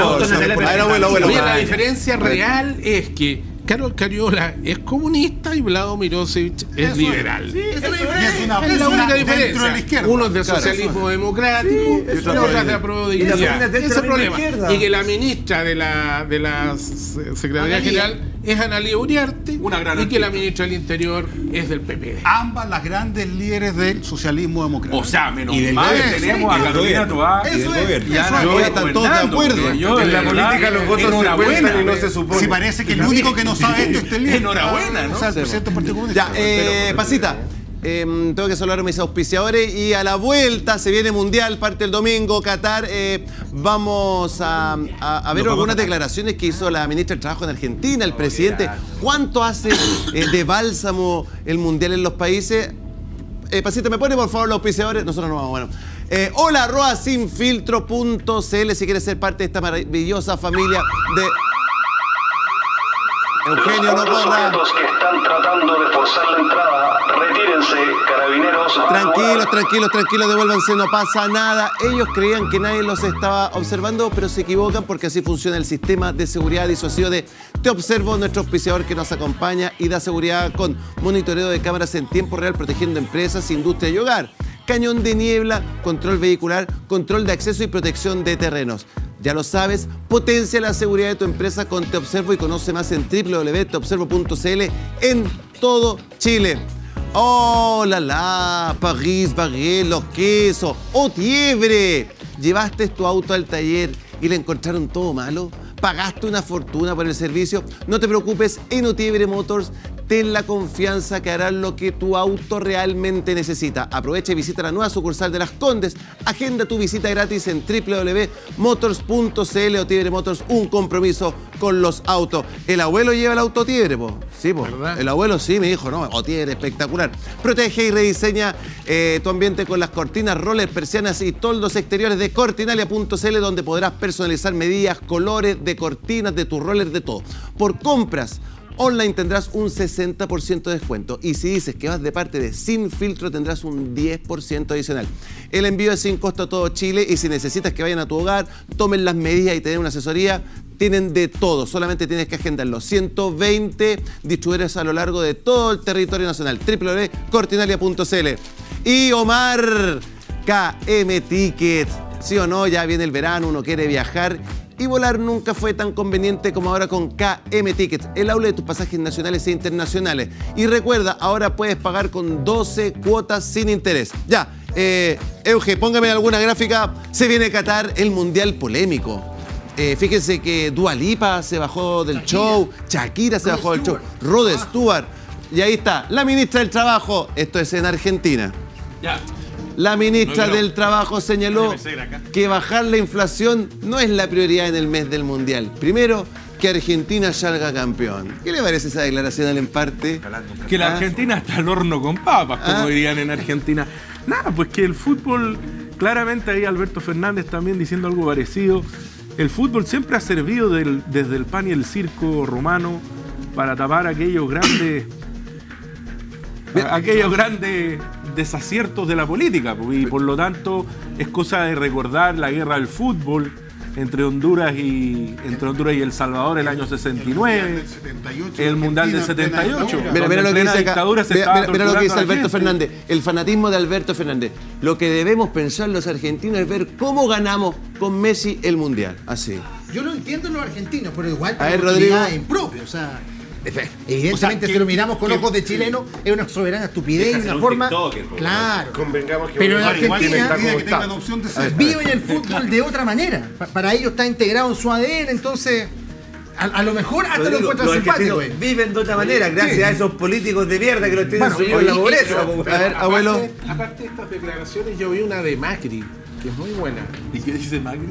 La diferencia real es que Carol Cariola es comunista y Vlado Mirosevic es liberal. Es la única diferencia. Uno es del socialismo democrático y otro es de apruebo de dignidad. Ese es el problema. Y que la ministra de la Secretaría General es Analía Uriarte y que la ministra del Interior es del PP. Ambas las grandes líderes del socialismo democrático. O sea, menos mal tenemos a Carolina Toá y del gobierno. Ya están todos de acuerdo. En la política los votos se cuentan y no se supone. Si parece que el único que no sabe esto es el líder. Enhorabuena, ¿no? O sea, el presidente del Partido Comunista. Ya, Pasita. Tengo que saludar a mis auspiciadores y a la vuelta se viene Mundial, parte el domingo, Qatar. Vamos a ver algunas declaraciones que hizo la ministra del Trabajo en Argentina, el presidente. ¿Cuánto hace de bálsamo el Mundial en los países? Pasita, ¿me pone por favor los auspiciadores? Nosotros no vamos, bueno. Hola, @sinfiltro.cl si quieres ser parte de esta maravillosa familia de... Eugenio, no corra. Que están tratando de forzar la entrada, retírense, carabineros. Tranquilos, devuélvanse, no pasa nada. Ellos creían que nadie los estaba observando, pero se equivocan porque así funciona el sistema de seguridad disuasivo de Te Observo, nuestro auspiciador que nos acompaña y da seguridad con monitoreo de cámaras en tiempo real, protegiendo empresas, industria y hogar. Cañón de niebla, control vehicular, control de acceso y protección de terrenos. Ya lo sabes, potencia la seguridad de tu empresa con Te Observo y conoce más en www.teobservo.cl en todo Chile. ¡Oh, París, Baguette, los quesos! ¡Oh, Tiebre! ¿Llevaste tu auto al taller y le encontraron todo malo? ¿Pagaste una fortuna por el servicio? No te preocupes, en Otiebre Motors ten la confianza que harán lo que tu auto realmente necesita. Aprovecha y visita la nueva sucursal de Las Condes. Agenda tu visita gratis en www.motors.cl o Tigre Motors, un compromiso con los autos. El abuelo lleva el auto Tigre, po. Sí, po. El abuelo sí me dijo, no, o Tigre, espectacular. Protege y rediseña tu ambiente con las cortinas, rollers, persianas y toldos exteriores de Cortinalia.cl, donde podrás personalizar medidas, colores de cortinas, de tus rollers, de todo. Por compras online tendrás un 60% de descuento y si dices que vas de parte de Sin Filtro tendrás un 10% adicional. El envío es sin costo a todo Chile y si necesitas que vayan a tu hogar, tomen las medidas y te den una asesoría, tienen de todo, solamente tienes que agendarlo. 120 distribuidores a lo largo de todo el territorio nacional. www.cortinalia.cl. Y Omar, KM Tickets. Sí o no, ya viene el verano, uno quiere viajar y volar nunca fue tan conveniente como ahora con KM Tickets, el aula de tus pasajes nacionales e internacionales. Y recuerda, ahora puedes pagar con 12 cuotas sin interés. Ya, Euge, póngame alguna gráfica. Se viene Qatar, el mundial polémico. Fíjense que Dua Lipa se bajó del show, Shakira se bajó del show, Rod Stewart. Y ahí está, la ministra del Trabajo. Esto es en Argentina. Ya. La ministra del Trabajo señaló que bajar la inflación no es la prioridad en el mes del Mundial. Primero, que Argentina salga campeón. ¿Qué le parece esa declaración en parte? Que la Argentina está al horno con papas, como dirían en Argentina. Nada, pues que el fútbol, claramente ahí Alberto Fernández también diciendo algo parecido. El fútbol siempre ha servido desde el pan y el circo romano para tapar aquellos grandes desaciertos de la política, y por lo tanto es cosa de recordar la guerra del fútbol entre Honduras y El Salvador el año 69, el Mundial del 78. Mira lo que dice acá. Mira lo que dice Alberto Fernández, el fanatismo de Alberto Fernández. Lo que debemos pensar los argentinos es ver cómo ganamos con Messi el Mundial. Así. Yo lo entiendo los argentinos, pero igual a ver, Rodrigo, impropio, o sea, evidentemente, si lo miramos con ojos de chileno, es una soberana estupidez y una forma. Claro. Convengamos que pero en Argentina viven el fútbol de otra manera. Para ellos está integrado en su ADN, entonces a lo mejor hasta lo encuentran simpático. Viven de otra manera, gracias a esos políticos de mierda que los tienen subidos en la pobreza. A ver, abuelo. Aparte de estas declaraciones, yo vi una de Macri, que es muy buena. ¿Y qué dice Macri?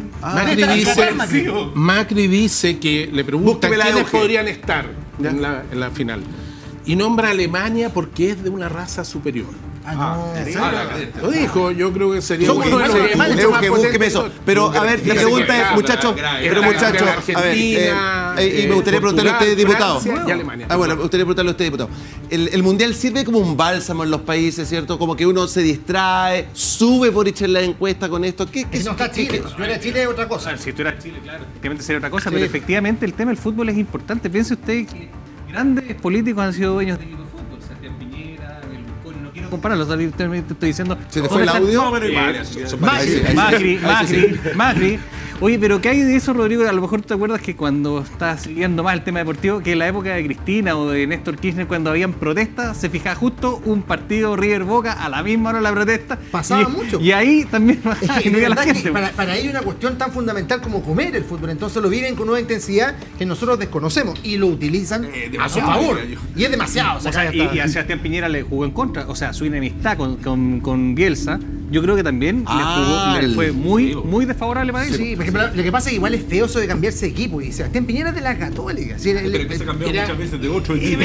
Macri dice que le preguntan quiénes podrían estar en la final. Y nombra a Alemania porque es de una raza superior. Lo dijo, yo creo que sería pero a ver, la pregunta es, muchachos, a ver, y me gustaría preguntarle a usted, diputado. Bueno, me gustaría preguntarle a usted, diputado. El Mundial sirve como un bálsamo en los países, ¿cierto? Como que uno se distrae, sube Boric en la encuesta con esto. ¿Qué no está Chile? Si tú eras Chile es otra cosa. Si tú eras Chile, claro, efectivamente sería otra cosa, pero efectivamente el tema del fútbol es importante. Piense usted que grandes políticos han sido dueños de equipos de fútbol. Sebastián Piñera, no quiero compararlo, te estoy diciendo. ¿Se te fue el audio? Macri. Oye, pero ¿qué hay de eso, Rodrigo? A lo mejor te acuerdas que cuando estás siguiendo más el tema deportivo, que en la época de Cristina o de Néstor Kirchner, cuando habían protestas, se fijaba justo un partido River Boca a la misma hora de la protesta. Pasaba mucho. Y ahí también la gente. Para ellos una cuestión tan fundamental como comer el fútbol. Entonces lo viven con una intensidad que nosotros desconocemos y lo utilizan a su favor. Y es demasiado. Y a Sebastián Piñera le jugó en contra. O sea, su enemistad con Bielsa, yo creo que también le fue muy desfavorable para ellos. Sí, por ejemplo, lo que pasa es que igual es feo eso de cambiarse de equipo. Y Sebastián Piñera es de la Católica. Pero que se cambió muchas veces de otro equipo.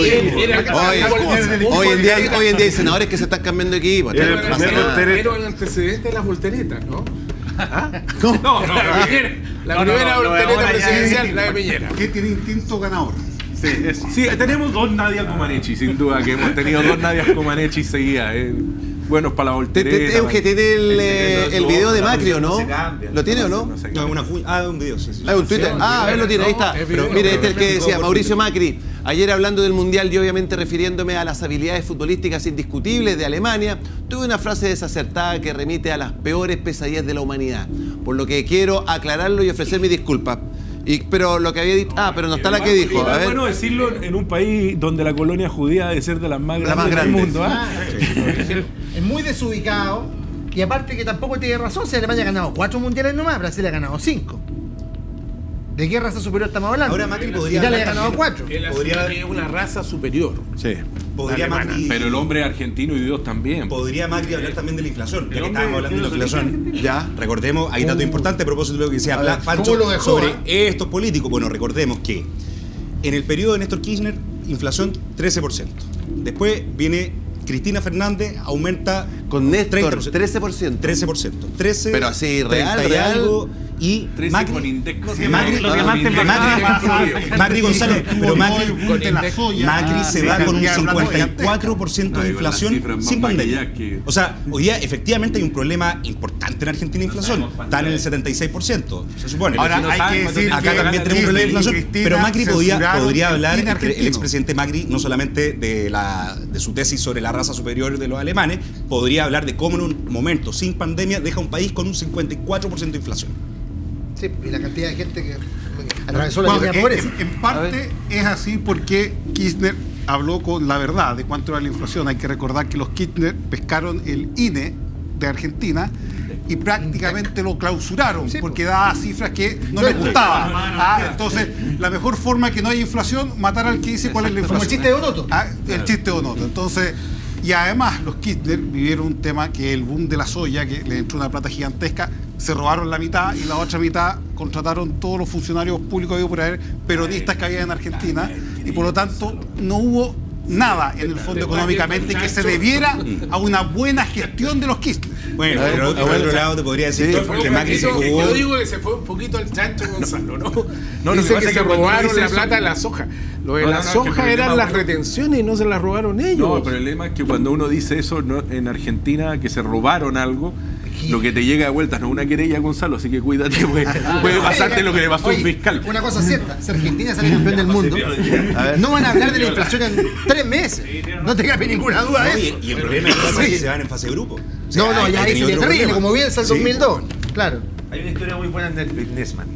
Hoy en día hay senadores que se están cambiando de equipo. Pero el antecedente de las volteretas, ¿no? No, la primera voltereta presidencial, la de Piñera. Que tiene instinto ganador. Sí, tenemos dos Nadia Comaneci, sin duda, que hemos tenido dos Nadias Comaneci seguidas. Buenos para la voltereta. Euge tiene el video de Macri, ¿o no? ¿Lo tiene o no? Un video, sí. Un Twitter. Él lo tiene, ahí está. Pero mire, este es el que decía Mauricio Macri. Ayer hablando del Mundial y obviamente refiriéndome a las habilidades futbolísticas indiscutibles de Alemania, tuve una frase desacertada que remite a las peores pesadillas de la humanidad. Por lo que quiero aclararlo y ofrecer mis disculpas. Pero lo que había dicho... pero no está la que dijo. A ver. Es bueno decirlo en un país donde la colonia judía debe ser de las más grandes del mundo. Es muy desubicado. Y aparte que tampoco tiene razón. Si Alemania ha ganado 4 mundiales nomás, Brasil ha ganado 5. ¿De qué raza superior estamos hablando? Ahora Macri podría Italia ha hablar ganado también. 4. Él asume que es una raza superior. Sí. Podría Macri, Pero el hombre es argentino y Dios también. podría Macri hablar también de la inflación. Ya que hombre estábamos hablando de la inflación, Ya. recordemos, hay dato importante a propósito de lo que decía Pancho ¿cómo lo dejó, sobre estos políticos. Bueno, recordemos que en el periodo de Néstor Kirchner, inflación 13%. Después viene Cristina Fernández, aumenta Con Néstor, 30%. 13%. 13%. 13, Pero así, real, 30 y real. algo, y 13 Macri, con index. Macri Gonzalo, pero Macri se va con un cambiar la 54% de inflación cifras sin más pandemia. maquilladas que- O sea, hoy día efectivamente hay un problema importante en Argentina de inflación. Está en el 76%, se supone. Ahora no hay saben que cuánto decir Acá que también tenemos un problema de inflación, Cristina pero Macri podría censuraron hablar, el cine el argentino. expresidente Macri, no solamente de su tesis sobre la raza superior de los alemanes, podría hablar de cómo en un momento sin pandemia deja un país con un 54% de inflación. Sí, y la cantidad de gente que atravesó la Bueno, línea de pobreza. en parte es así porque Kirchner habló con la verdad de cuánto era la inflación. Hay que recordar que los Kirchner pescaron el INE de Argentina y prácticamente lo clausuraron porque daba cifras que no les gustaban. Entonces, la mejor forma de que no haya inflación, matar al que dice cuál es la inflación. Como el chiste de Onoto. El chiste de Onoto. Entonces, y además los Kirchner vivieron un tema que el boom de la soya, que le entró una plata gigantesca, se robaron la mitad y la otra mitad contrataron todos los funcionarios públicos por haber peronistas que había en Argentina y por lo tanto no hubo nada en el fondo económicamente que se debiera a una buena gestión de los Kirchner. Bueno, pero por otro lado te podría decir que Macri se jugó. Yo digo que se fue un poquito el chancho Gonzalo, ¿no? No, Dice lo que pasa se es que cuando robaron dice la eso- plata de la soja. Lo de No, la no, es que soja el problema, eran las bueno, retenciones y no se las robaron ellos. No, el problema es que cuando uno dice eso en Argentina, que se robaron algo, lo que te llega de vuelta no es una querella, Gonzalo, así que cuídate, puede pasarte lo que le pasó a un fiscal. Una cosa cierta, si Argentina sale campeón del mundo, no van a hablar de la inflación en 3 meses. No te cabe ninguna duda de eso. Y el problema es que se van en fase de grupo. O sea, No, ya ahí sería terrible, como Bielsa el 2002. Claro. Hay una historia muy buena en Netflix, Nisman.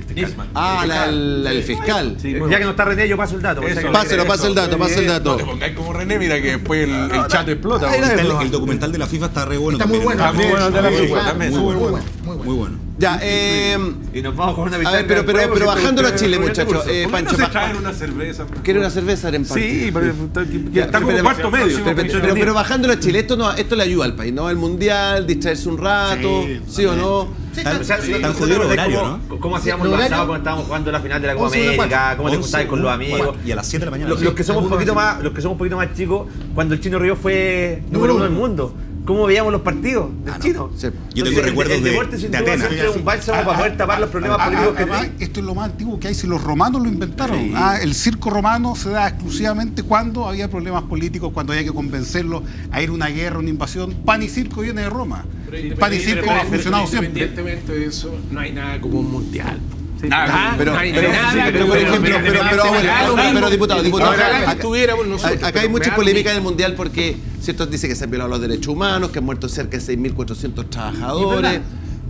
El fiscal. Sí, ya que no está René, yo paso el dato. Pasa el dato. No te pongáis como René, mira que después el chat explota. El documental de la FIFA está re bueno. Está muy bueno. Está muy bueno el de la FIFA también. Muy bueno. Ya, Y nos vamos con una a ver, pero bajándolo a Chile, muchachos. Pancho, Pancho, se traen una cerveza. ¿quiere una cerveza en parte? Sí, pero está como cuarto medio. Pero bajándolo a Chile, esto le ayuda al país, ¿no? El mundial, distraerse un rato, ¿sí o no? Tan jodido el horario, ¿no? ¿Cómo hacíamos el pasado cuando estábamos jugando la final de la Copa América? ¿Cómo te juntabas con los amigos? Y a las 7 de la mañana. Los que somos un poquito más chicos, cuando el Chino Río fue número 1 del mundo, ¿cómo veíamos los partidos del Chino? Sí. Yo tengo recuerdos el deporte sin de duda Atenas. siempre es un bálsamo para poder tapar los problemas políticos que Además, tenemos. esto es lo más antiguo que hay. Si los romanos lo inventaron. El circo romano se da exclusivamente cuando había problemas políticos, cuando había que convencerlos a ir a una guerra, una invasión. Pan y circo viene de Roma. Pan y circo ha funcionado siempre. Independientemente de eso, no hay nada como un mundial. Pero diputado, Ojalá que tuviéramos nosotros. acá hay mucha polémica en el mundial porque ciertos dicen que se han violado los derechos humanos, que han muerto cerca de 6.400 trabajadores.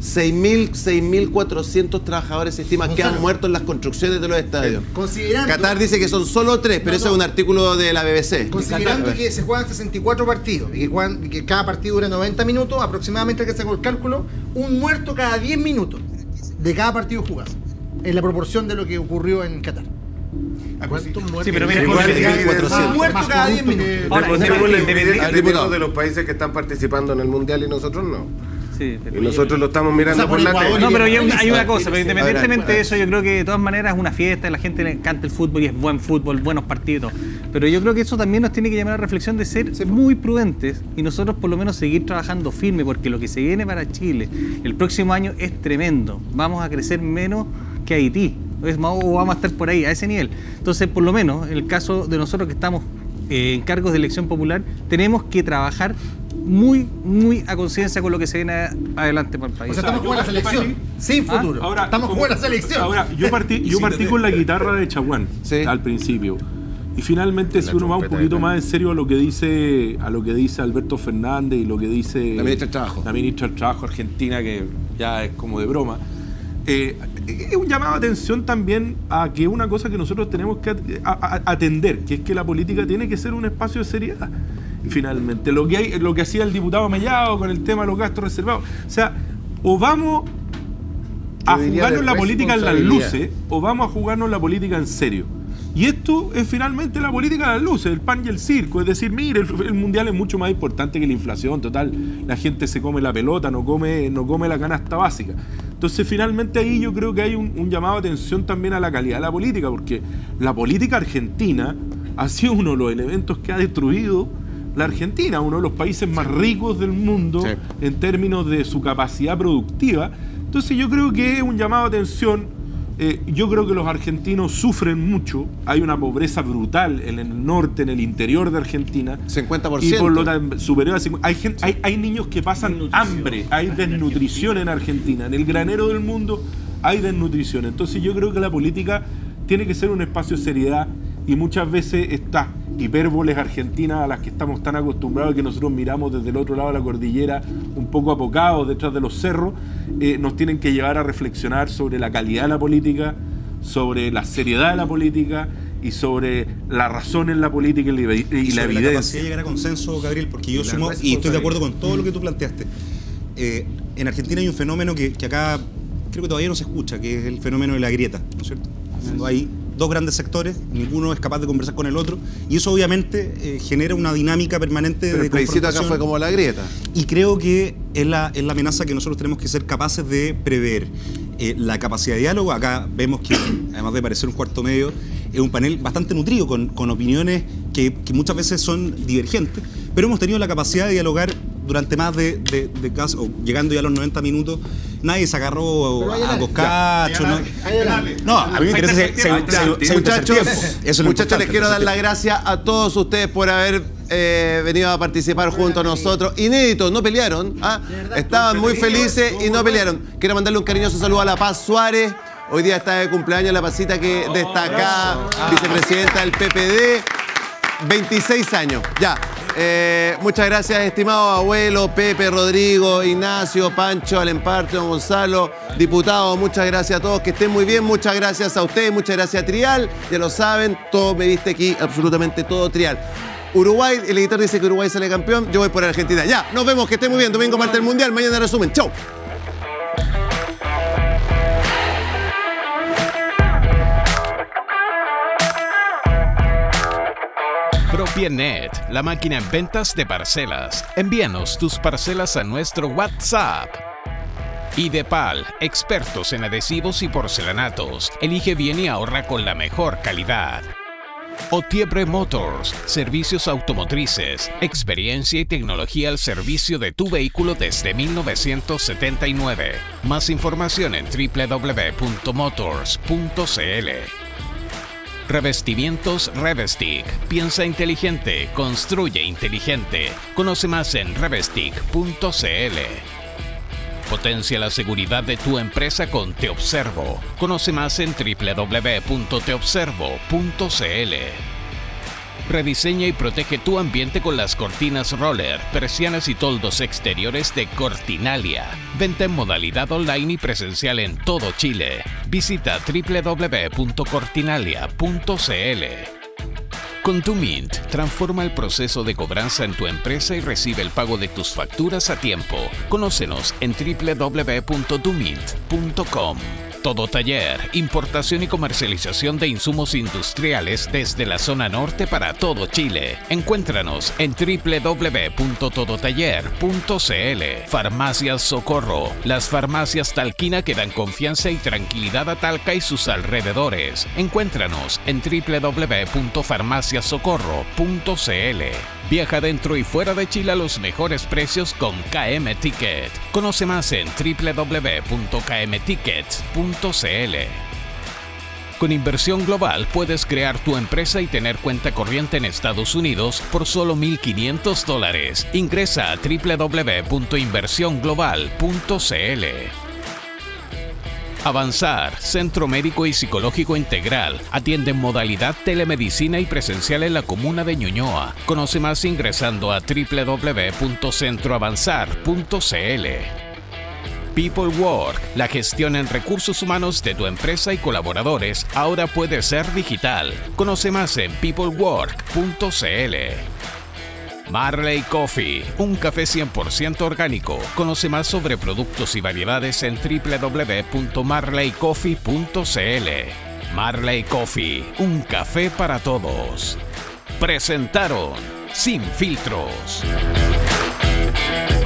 6.400 trabajadores se estima que han muerto en las construcciones de los estadios. Qatar dice que son solo 3, pero eso es un artículo de la BBC. Considerando que se juegan 64 partidos y que cada partido dura 90 minutos, aproximadamente, que sacó el cálculo, un muerto cada 10 minutos de cada partido jugado, en la proporción de lo que ocurrió en Qatar. ¿Cuántos muertos? Sí, pero mira, Un muerto cada 10 minutos. Ahora, diputado. dependemos de los países que están participando en el mundial y nosotros no. Sí, Y nosotros lo estamos mirando O sea, por la Ecuador tele. No, pero hay una cosa, pero independientemente Adelante. de eso, yo creo que de todas maneras es una fiesta, la gente le encanta el fútbol y es buen fútbol, buenos partidos. Pero yo creo que eso también nos tiene que llamar a la reflexión de ser muy prudentes y nosotros por lo menos seguir trabajando firme, porque lo que se viene para Chile el próximo año es tremendo. Vamos a crecer menos que Haití, o vamos a estar por ahí, a ese nivel. Entonces, por lo menos, en el caso de nosotros que estamos en cargos de elección popular, tenemos que trabajar muy a conciencia con lo que se viene adelante para el país. O sea, estamos jugando la selección sin futuro. Ahora, Estamos jugando la selección. Ahora, yo partí con la guitarra de Chaguán al principio. Y finalmente, si uno va un poquito más en serio a lo que dice Alberto Fernández y lo que dice La ministra del Trabajo. La ministra del Trabajo argentina, que ya es como de broma. Es un llamado de atención también a que una cosa que nosotros tenemos que atender, que es que la política tiene que ser un espacio de seriedad. Y finalmente, lo que hacía el diputado Mellado con el tema de los gastos reservados. O sea, o vamos a jugarnos la política en las luces o vamos a jugarnos la política en serio. Y esto es finalmente la política de las luces, el pan y el circo. Es decir, mire, el mundial es mucho más importante que la inflación. Total, la gente se come la pelota, no come la canasta básica. Entonces, finalmente ahí yo creo que hay un llamado de atención también a la calidad de la política, porque la política argentina ha sido uno de los elementos que ha destruido la Argentina, uno de los países más ricos del mundo en términos de su capacidad productiva. Entonces yo creo que es un llamado de atención. Yo creo que los argentinos sufren mucho, hay una pobreza brutal en el norte, en el interior de Argentina. 50%. Y por lo tanto, superior a 50%. Hay niños que pasan hambre, hay desnutrición en Argentina. En el granero del mundo hay desnutrición. Entonces yo creo que la política tiene que ser un espacio de seriedad y muchas veces estas hipérboles argentinas a las que estamos tan acostumbrados, que nosotros miramos desde el otro lado de la cordillera, un poco apocados detrás de los cerros, nos tienen que llevar a reflexionar sobre la calidad de la política, sobre la seriedad de la política y sobre la razón en la política y la evidencia. La capacidad de llegar a consenso, Gabriel, porque yo sumo, y estoy de acuerdo con todo lo que tú planteaste. En Argentina hay un fenómeno que acá creo que todavía no se escucha, que es el fenómeno de la grieta, ¿no es cierto? Cuando hay dos grandes sectores, ninguno es capaz de conversar con el otro, y eso obviamente genera una dinámica permanente de confrontación. El plebiscito acá fue como la grieta. Y creo que es la amenaza que nosotros tenemos que ser capaces de prever. La capacidad de diálogo, acá vemos que, además de parecer un cuarto medio, es un panel bastante nutrido, con opiniones que muchas veces son divergentes, pero hemos tenido la capacidad de dialogar durante más de caso, llegando ya a los 90 minutos. Nadie se agarró a coscacho. No, a mí me interesa muchachos, les quiero dar las gracias a todos ustedes por haber venido a participar junto a nosotros. Inéditos, no pelearon. Estaban muy felices y no pelearon. Quiero mandarle un cariñoso saludo a La Paz Suárez. Hoy día está de cumpleaños La Pacita, que destacada vicepresidenta del PPD. 26 años, ya. Muchas gracias, estimado abuelo, Pepe, Rodrigo, Ignacio, Pancho, Alemparte, don Gonzalo, diputado, muchas gracias a todos, que estén muy bien, muchas gracias a ustedes, muchas gracias a Trial, ya lo saben, todo me diste aquí, absolutamente todo Trial. Uruguay, el editor dice que Uruguay sale campeón, yo voy por Argentina. Ya, nos vemos, que estén muy bien, domingo, martes, el Mundial, mañana resumen, chau. Propienet, la máquina en ventas de parcelas. Envíanos tus parcelas a nuestro WhatsApp. Idepal, expertos en adhesivos y porcelanatos. Elige bien y ahorra con la mejor calidad. Otiebre Motors, servicios automotrices, experiencia y tecnología al servicio de tu vehículo desde 1979. Más información en www.motors.cl. Revestimientos Revestic. Piensa inteligente, construye inteligente. Conoce más en revestic.cl. Potencia la seguridad de tu empresa con Te Observo. Conoce más en www.teobservo.cl. Rediseña y protege tu ambiente con las cortinas roller, persianas y toldos exteriores de Cortinalia. Venta en modalidad online y presencial en todo Chile. Visita www.cortinalia.cl. Con Dumint, transforma el proceso de cobranza en tu empresa y recibe el pago de tus facturas a tiempo. Conócenos en www.dumint.com. Todo taller, importación y comercialización de insumos industriales desde la zona norte para todo Chile. Encuéntranos en www.todotaller.cl. Farmacias Socorro, las farmacias Talquina que dan confianza y tranquilidad a Talca y sus alrededores. Encuéntranos en www.farmaciasocorro.cl. Viaja dentro y fuera de Chile a los mejores precios con KM Ticket. Conoce más en www.kmtickets.cl. Con Inversión Global puedes crear tu empresa y tener cuenta corriente en Estados Unidos por solo $1,500. Ingresa a www.inversionglobal.cl. Avanzar, Centro Médico y Psicológico Integral. Atiende en modalidad telemedicina y presencial en la comuna de Ñuñoa. Conoce más ingresando a www.centroavanzar.cl. People Work, la gestión en recursos humanos de tu empresa y colaboradores ahora puede ser digital. Conoce más en peoplework.cl. Marley Coffee, un café 100% orgánico. Conoce más sobre productos y variedades en www.marleycoffee.cl. Marley Coffee, un café para todos. Presentaron Sin Filtros.